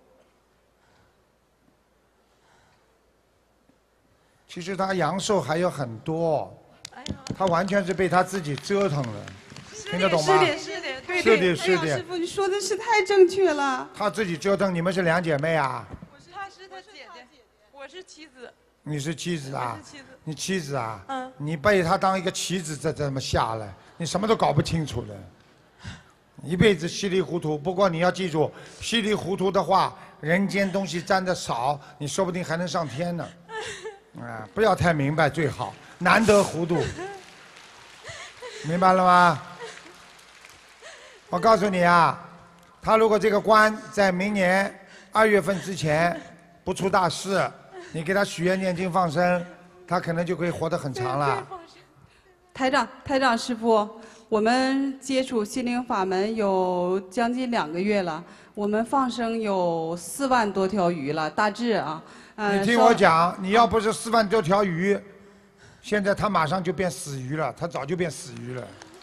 其实他阳寿还有很多，他完全是被他自己折腾了，听得懂吗？ 是的，是的，对是的， 对。 是的。 哎呀，师傅，你说的是太正确了。 他自己折腾，你们是两姐妹啊？ 我是他是他姐姐，我是妻子。 你是妻子啊？ 我是妻子。 你妻子啊？ 嗯。 你被他当一个棋子这这么下来，你什么都搞不清楚了，一辈子稀里糊涂。不过你要记住，稀里糊涂的话，人间东西沾得少，你说不定还能上天呢。啊，不要太明白最好，难得糊涂，明白了吗？我告诉你啊，他如果这个官在明年二月份之前不出大事，你给他许愿念经放生，他可能就可以活得很长了。 台长，台长师傅，我们接触心灵法门有将近两个月了，我们放生有四万多条鱼了，大致啊。呃、 你听我讲，你要不是四万多条鱼，现在它马上就变死鱼了，它早就变死鱼了。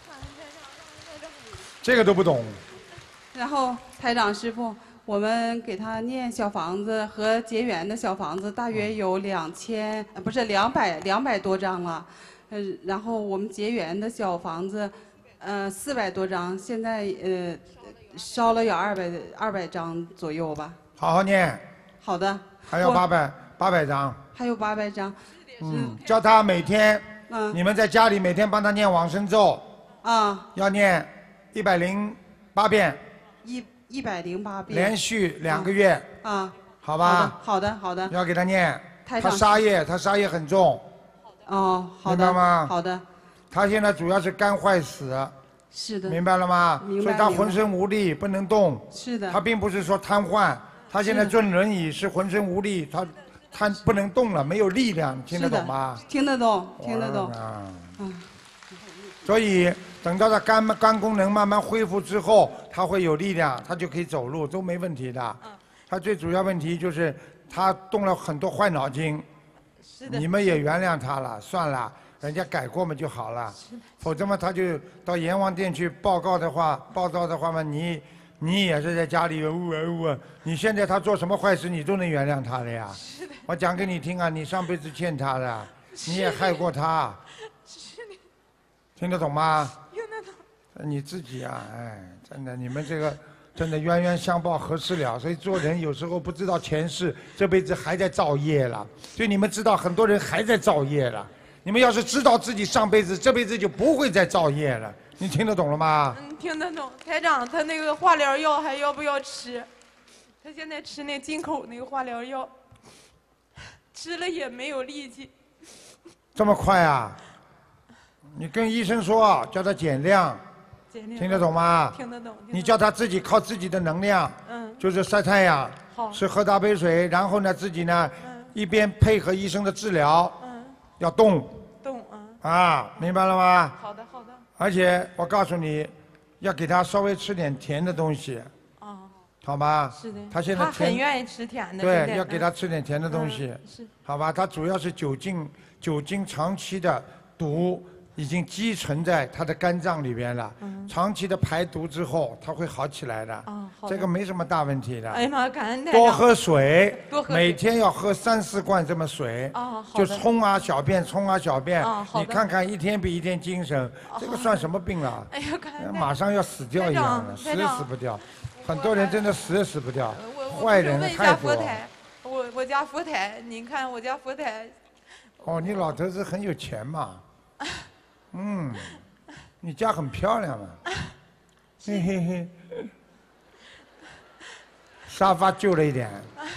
这个都不懂。 然后台长师傅，我们给他念小房子和结缘的小房子，大约有两千，呃，不是两百两百多张了。呃，然后我们结缘的小房子，呃，四百多张，现在呃烧了有二百二百张左右吧。 好好念。 好的。 还有八百八百张。 还有八百张。 嗯，叫他每天，嗯，你们在家里每天帮他念往生咒。 啊。 要念一百零八遍。 一一百零八遍。 连续两个月。 啊。 好吧。 好的，好的。 要给他念。 他杀业，他杀业很重。 哦，好的。 明白吗？ 好的。 他现在主要是肝坏死。 是的。 明白了吗？ 明白。 所以他浑身无力，不能动。 是的。 他并不是说瘫痪。他现在坐轮椅是浑身无力，他他不能动了，没有力量，听得懂吗？ 听得懂，听得懂。 啊，所以等到他肝肝功能慢慢恢复之后，他会有力量，他就可以走路，都没问题的。他最主要问题就是他动了很多坏脑筋，你们也原谅他了，算了，人家改过嘛就好了。否则嘛，他就到阎王殿去报告的话，报道的话嘛，你。你也是在家里呜啊呜啊！你现在他做什么坏事，你都能原谅他的呀？是的。我讲给你听啊，你上辈子欠他的，你也害过他。是的。听得懂吗？听得懂。你自己啊，哎，真的，你们这个真的冤冤相报何时了？所以做人有时候不知道前世，这辈子还在造业了。所以你们知道，很多人还在造业了。你们要是知道自己上辈子，这辈子就不会再造业了。你听得懂了吗？ 嗯，听得懂。台长，他那个化疗药还要不要吃？他现在吃那进口那个化疗药，吃了也没有力气。 这么快啊？你跟医生说，叫他减量。减量。听得懂吗？ 听得懂。 你叫他自己靠自己的能量，嗯，就是晒太阳， 好， 是喝大杯水，然后呢，自己呢，嗯，一边配合医生的治疗，嗯，要动。 动啊。 啊，明白了吗？ 好的，好的。 而且我告诉你，要给他稍微吃点甜的东西。哦。 好吗？ 是的。 他现在他很甜愿意吃甜的。 对， 现在要给他吃点甜的东西， 嗯是。 好吧？他主要是酒精，酒精长期的毒已经积存在他的肝脏里边了， 嗯长期的排毒之后，他会好起来的。 哦好的这个没什么大问题的。 哎呀妈，感恩台长。 多喝水， 多喝水每天要喝三四罐这么水， 哦好的就冲啊小便，冲啊小便哦，好的你看看一天比一天精神，这个算什么病了？ 哎呀，感恩台长马上要死掉一样的，死也台长死不掉。很多人真的死也死不掉， 我坏人问一太多。 下佛台，我我家佛台，您看我家佛台， 哦，你老头子很有钱嘛？嗯，你家很漂亮嘛？嘿嘿嘿。沙发旧了一点。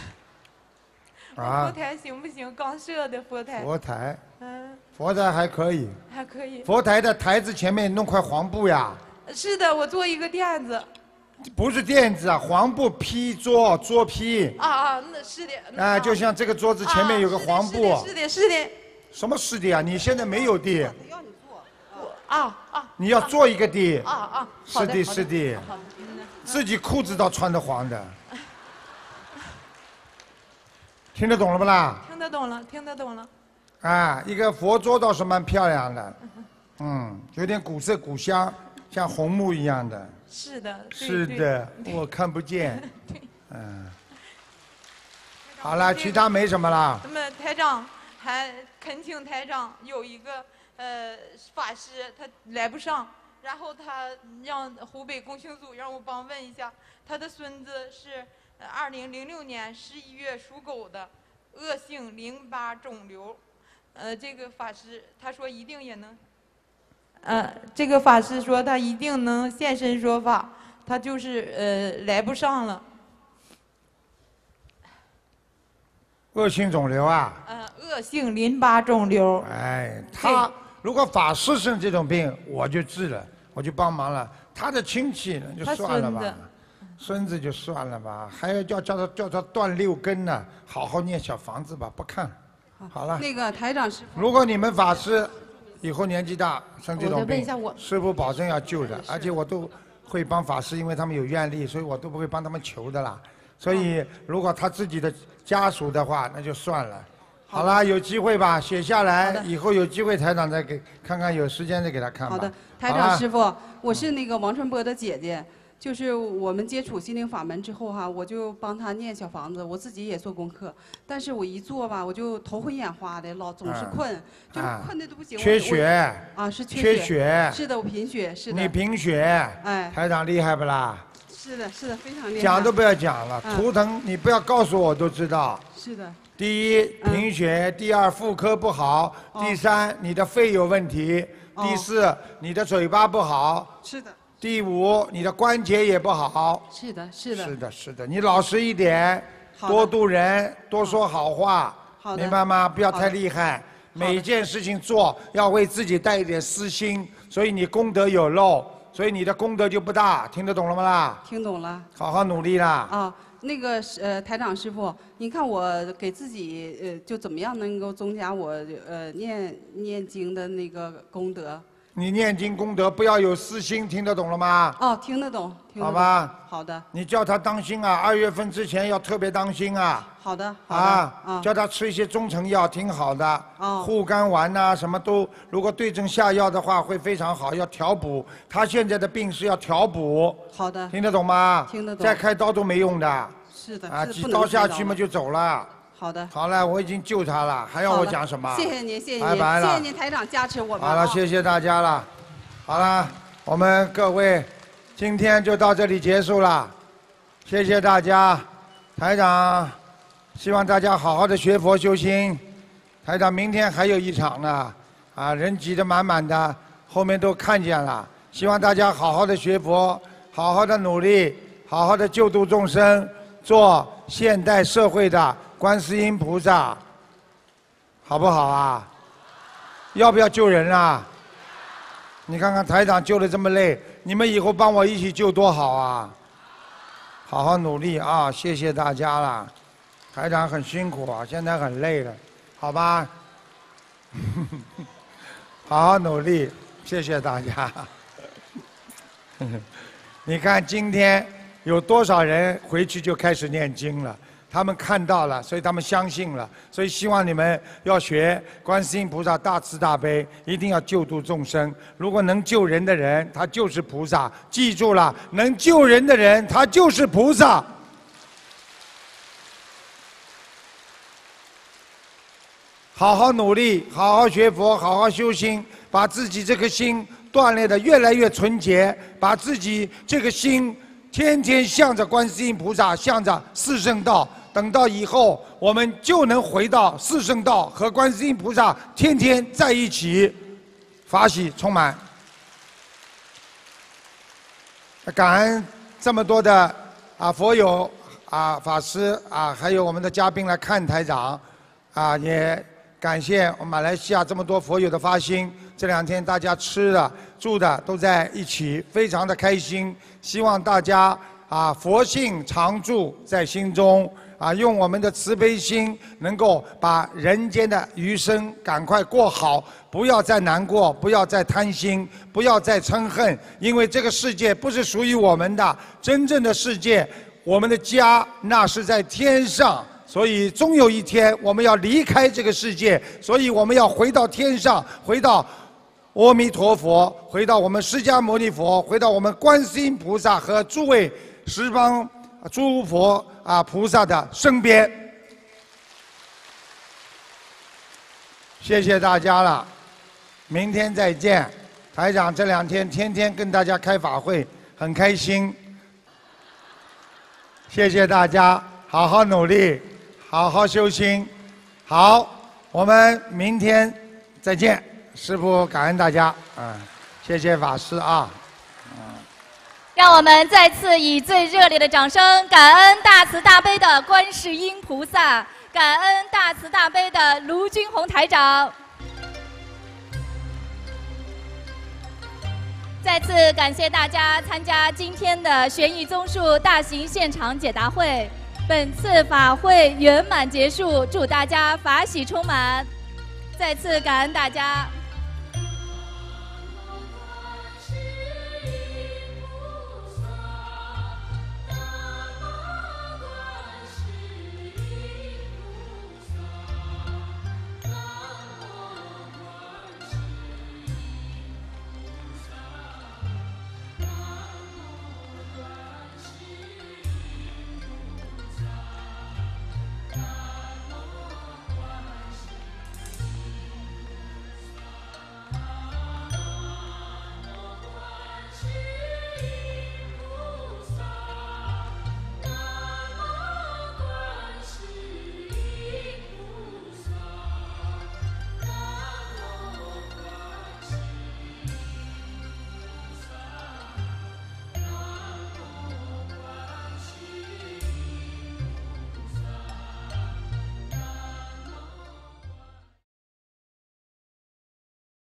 啊佛。台行不行？刚设的佛台。 佛台。 嗯， 佛台还可以。 还可以。 佛台的台子前面弄块黄布呀。 是的，我做一个垫子。 不是垫子啊，黄布披桌，桌披。 啊啊，那是的。 啊，就像这个桌子前面有个黄布。 是的，是的。 什么是的呀？你现在没有地。 啊啊。 你要做一个地。 啊啊。 是的，是的。自己裤子倒穿的黄的。听得懂了不啦？ 听得懂了，听得懂了。 啊，一个佛桌倒是蛮漂亮的，嗯，有点古色古香，像红木一样的。 是的。 是的，我看不见。嗯。好了，其他没什么了。 那么台长还恳请台长有一个呃法师，他来不上，然后他让湖北共青组让我帮问一下，他的孙子是二零零六年十一月属狗的，恶性淋巴肿瘤，呃，这个法师他说一定也能，呃，这个法师说他一定能现身说法，他就是呃来不上了。 恶性肿瘤啊？ 呃，恶性淋巴肿瘤。 哎，他如果法师生这种病，我就治了，我就帮忙了。他的亲戚呢，就算了吧。孙子就算了吧，还要叫叫他叫他断六根呢，好好念小房子吧，不看了。好了。 那个台长师傅。 如果你们法师以后年纪大生这种我再问一病下我， 师傅保证要救的，而且我都会帮法师，因为他们有愿力，所以我都不会帮他们求的啦。所以如果他自己的家属的话，那就算了。好了，有机会吧，写下来，以后有机会台长再给看看，有时间再给他看吧。 好的，台长师傅，我是那个王春波的姐姐。就是我们接触心灵法门之后哈、啊，我就帮他念小房子，我自己也做功课，但是我一做吧，我就头昏眼花的，老总是困，啊、就困的都不行。 缺血啊，是缺血。 缺血。是的，我贫血，是的。 你贫血， 哎， 台长厉害不啦？ 是的，是的，非常厉害。 讲都不要讲了， 嗯、 图腾你不要告诉我，我都知道。 是的。 第一贫血，第二妇科不好， 哦、 第三你的肺有问题， 哦、 第四你的嘴巴不好。 是的。 第五，你的关节也不好。 是的，是的。 是的，是的，你老实一点，多度人，多说好话，明白吗？不要太厉害。每一件事情做要为自己带一点私心，所以你功德有漏，所以你的功德就不大。听得懂了吗啦？ 听懂了。 好好努力啦。 啊，那个呃，台长师傅，你看我给自己呃，就怎么样能够增加我呃念念经的那个功德？ 你念经功德不要有私心，听得懂了吗？ 哦，听得懂，听得懂。 好吧。 好的。 你叫他当心啊，二月份之前要特别当心啊。 好的。好的啊， 啊叫他吃一些中成药，挺好的。 哦。 护肝丸呐，什么都，如果对症下药的话，会非常好。要调补，他现在的病是要调补。 好的。 听得懂吗？ 听得懂。 再开刀都没用的。 是的。 啊，几刀下去嘛就走了。 好的。 好了，我已经救他了，还要我讲什么？ 谢谢您，谢谢您， 拜拜了。 谢谢您，台长加持我们。 好了，谢谢大家了。好了，我们各位今天就到这里结束了，谢谢大家。台长希望大家好好的学佛修心。台长明天还有一场呢，啊，人挤得满满的，后面都看见了。希望大家好好的学佛，好好的努力，好好的救度众生，做现代社会的观世音菩萨，好不好啊？要不要救人啊？你看看台长救得这么累，你们以后帮我一起救多好啊！好好努力啊！谢谢大家了，台长很辛苦啊，现在很累了，好吧？好好努力，谢谢大家。你看今天有多少人回去就开始念经了？他们看到了，所以他们相信了，所以希望你们要学观世音菩萨大慈大悲，一定要救度众生。如果能救人的人，他就是菩萨。记住了，能救人的人，他就是菩萨。好好努力，好好学佛，好好修心，把自己这颗心锻炼得越来越纯洁，把自己这个心天天向着观世音菩萨，向着四圣道。等到以后，我们就能回到四圣道，和观世音菩萨天天在一起，法喜充满。感恩这么多的啊佛友啊法师啊，还有我们的嘉宾来看台长啊，也感谢我们马来西亚这么多佛友的发心。这两天大家吃的住的都在一起，非常的开心。希望大家啊佛性常驻在心中。啊，用我们的慈悲心，能够把人间的余生赶快过好，不要再难过，不要再贪心，不要再嗔恨，因为这个世界不是属于我们的，真正的世界，我们的家那是在天上，所以终有一天我们要离开这个世界，所以我们要回到天上，回到阿弥陀佛，回到我们释迦牟尼佛，回到我们观世音菩萨和诸位十方诸佛啊菩萨的身边。谢谢大家了，明天再见。台长这两天天天跟大家开法会，很开心。谢谢大家，好好努力，好好修心。好，我们明天再见。师父感恩大家，嗯，谢谢法师啊。 让我们再次以最热烈的掌声，感恩大慈大悲的观世音菩萨，感恩大慈大悲的卢军宏台长。再次感谢大家参加今天的悬疑综述大型现场解答会，本次法会圆满结束，祝大家法喜充满。再次感恩大家。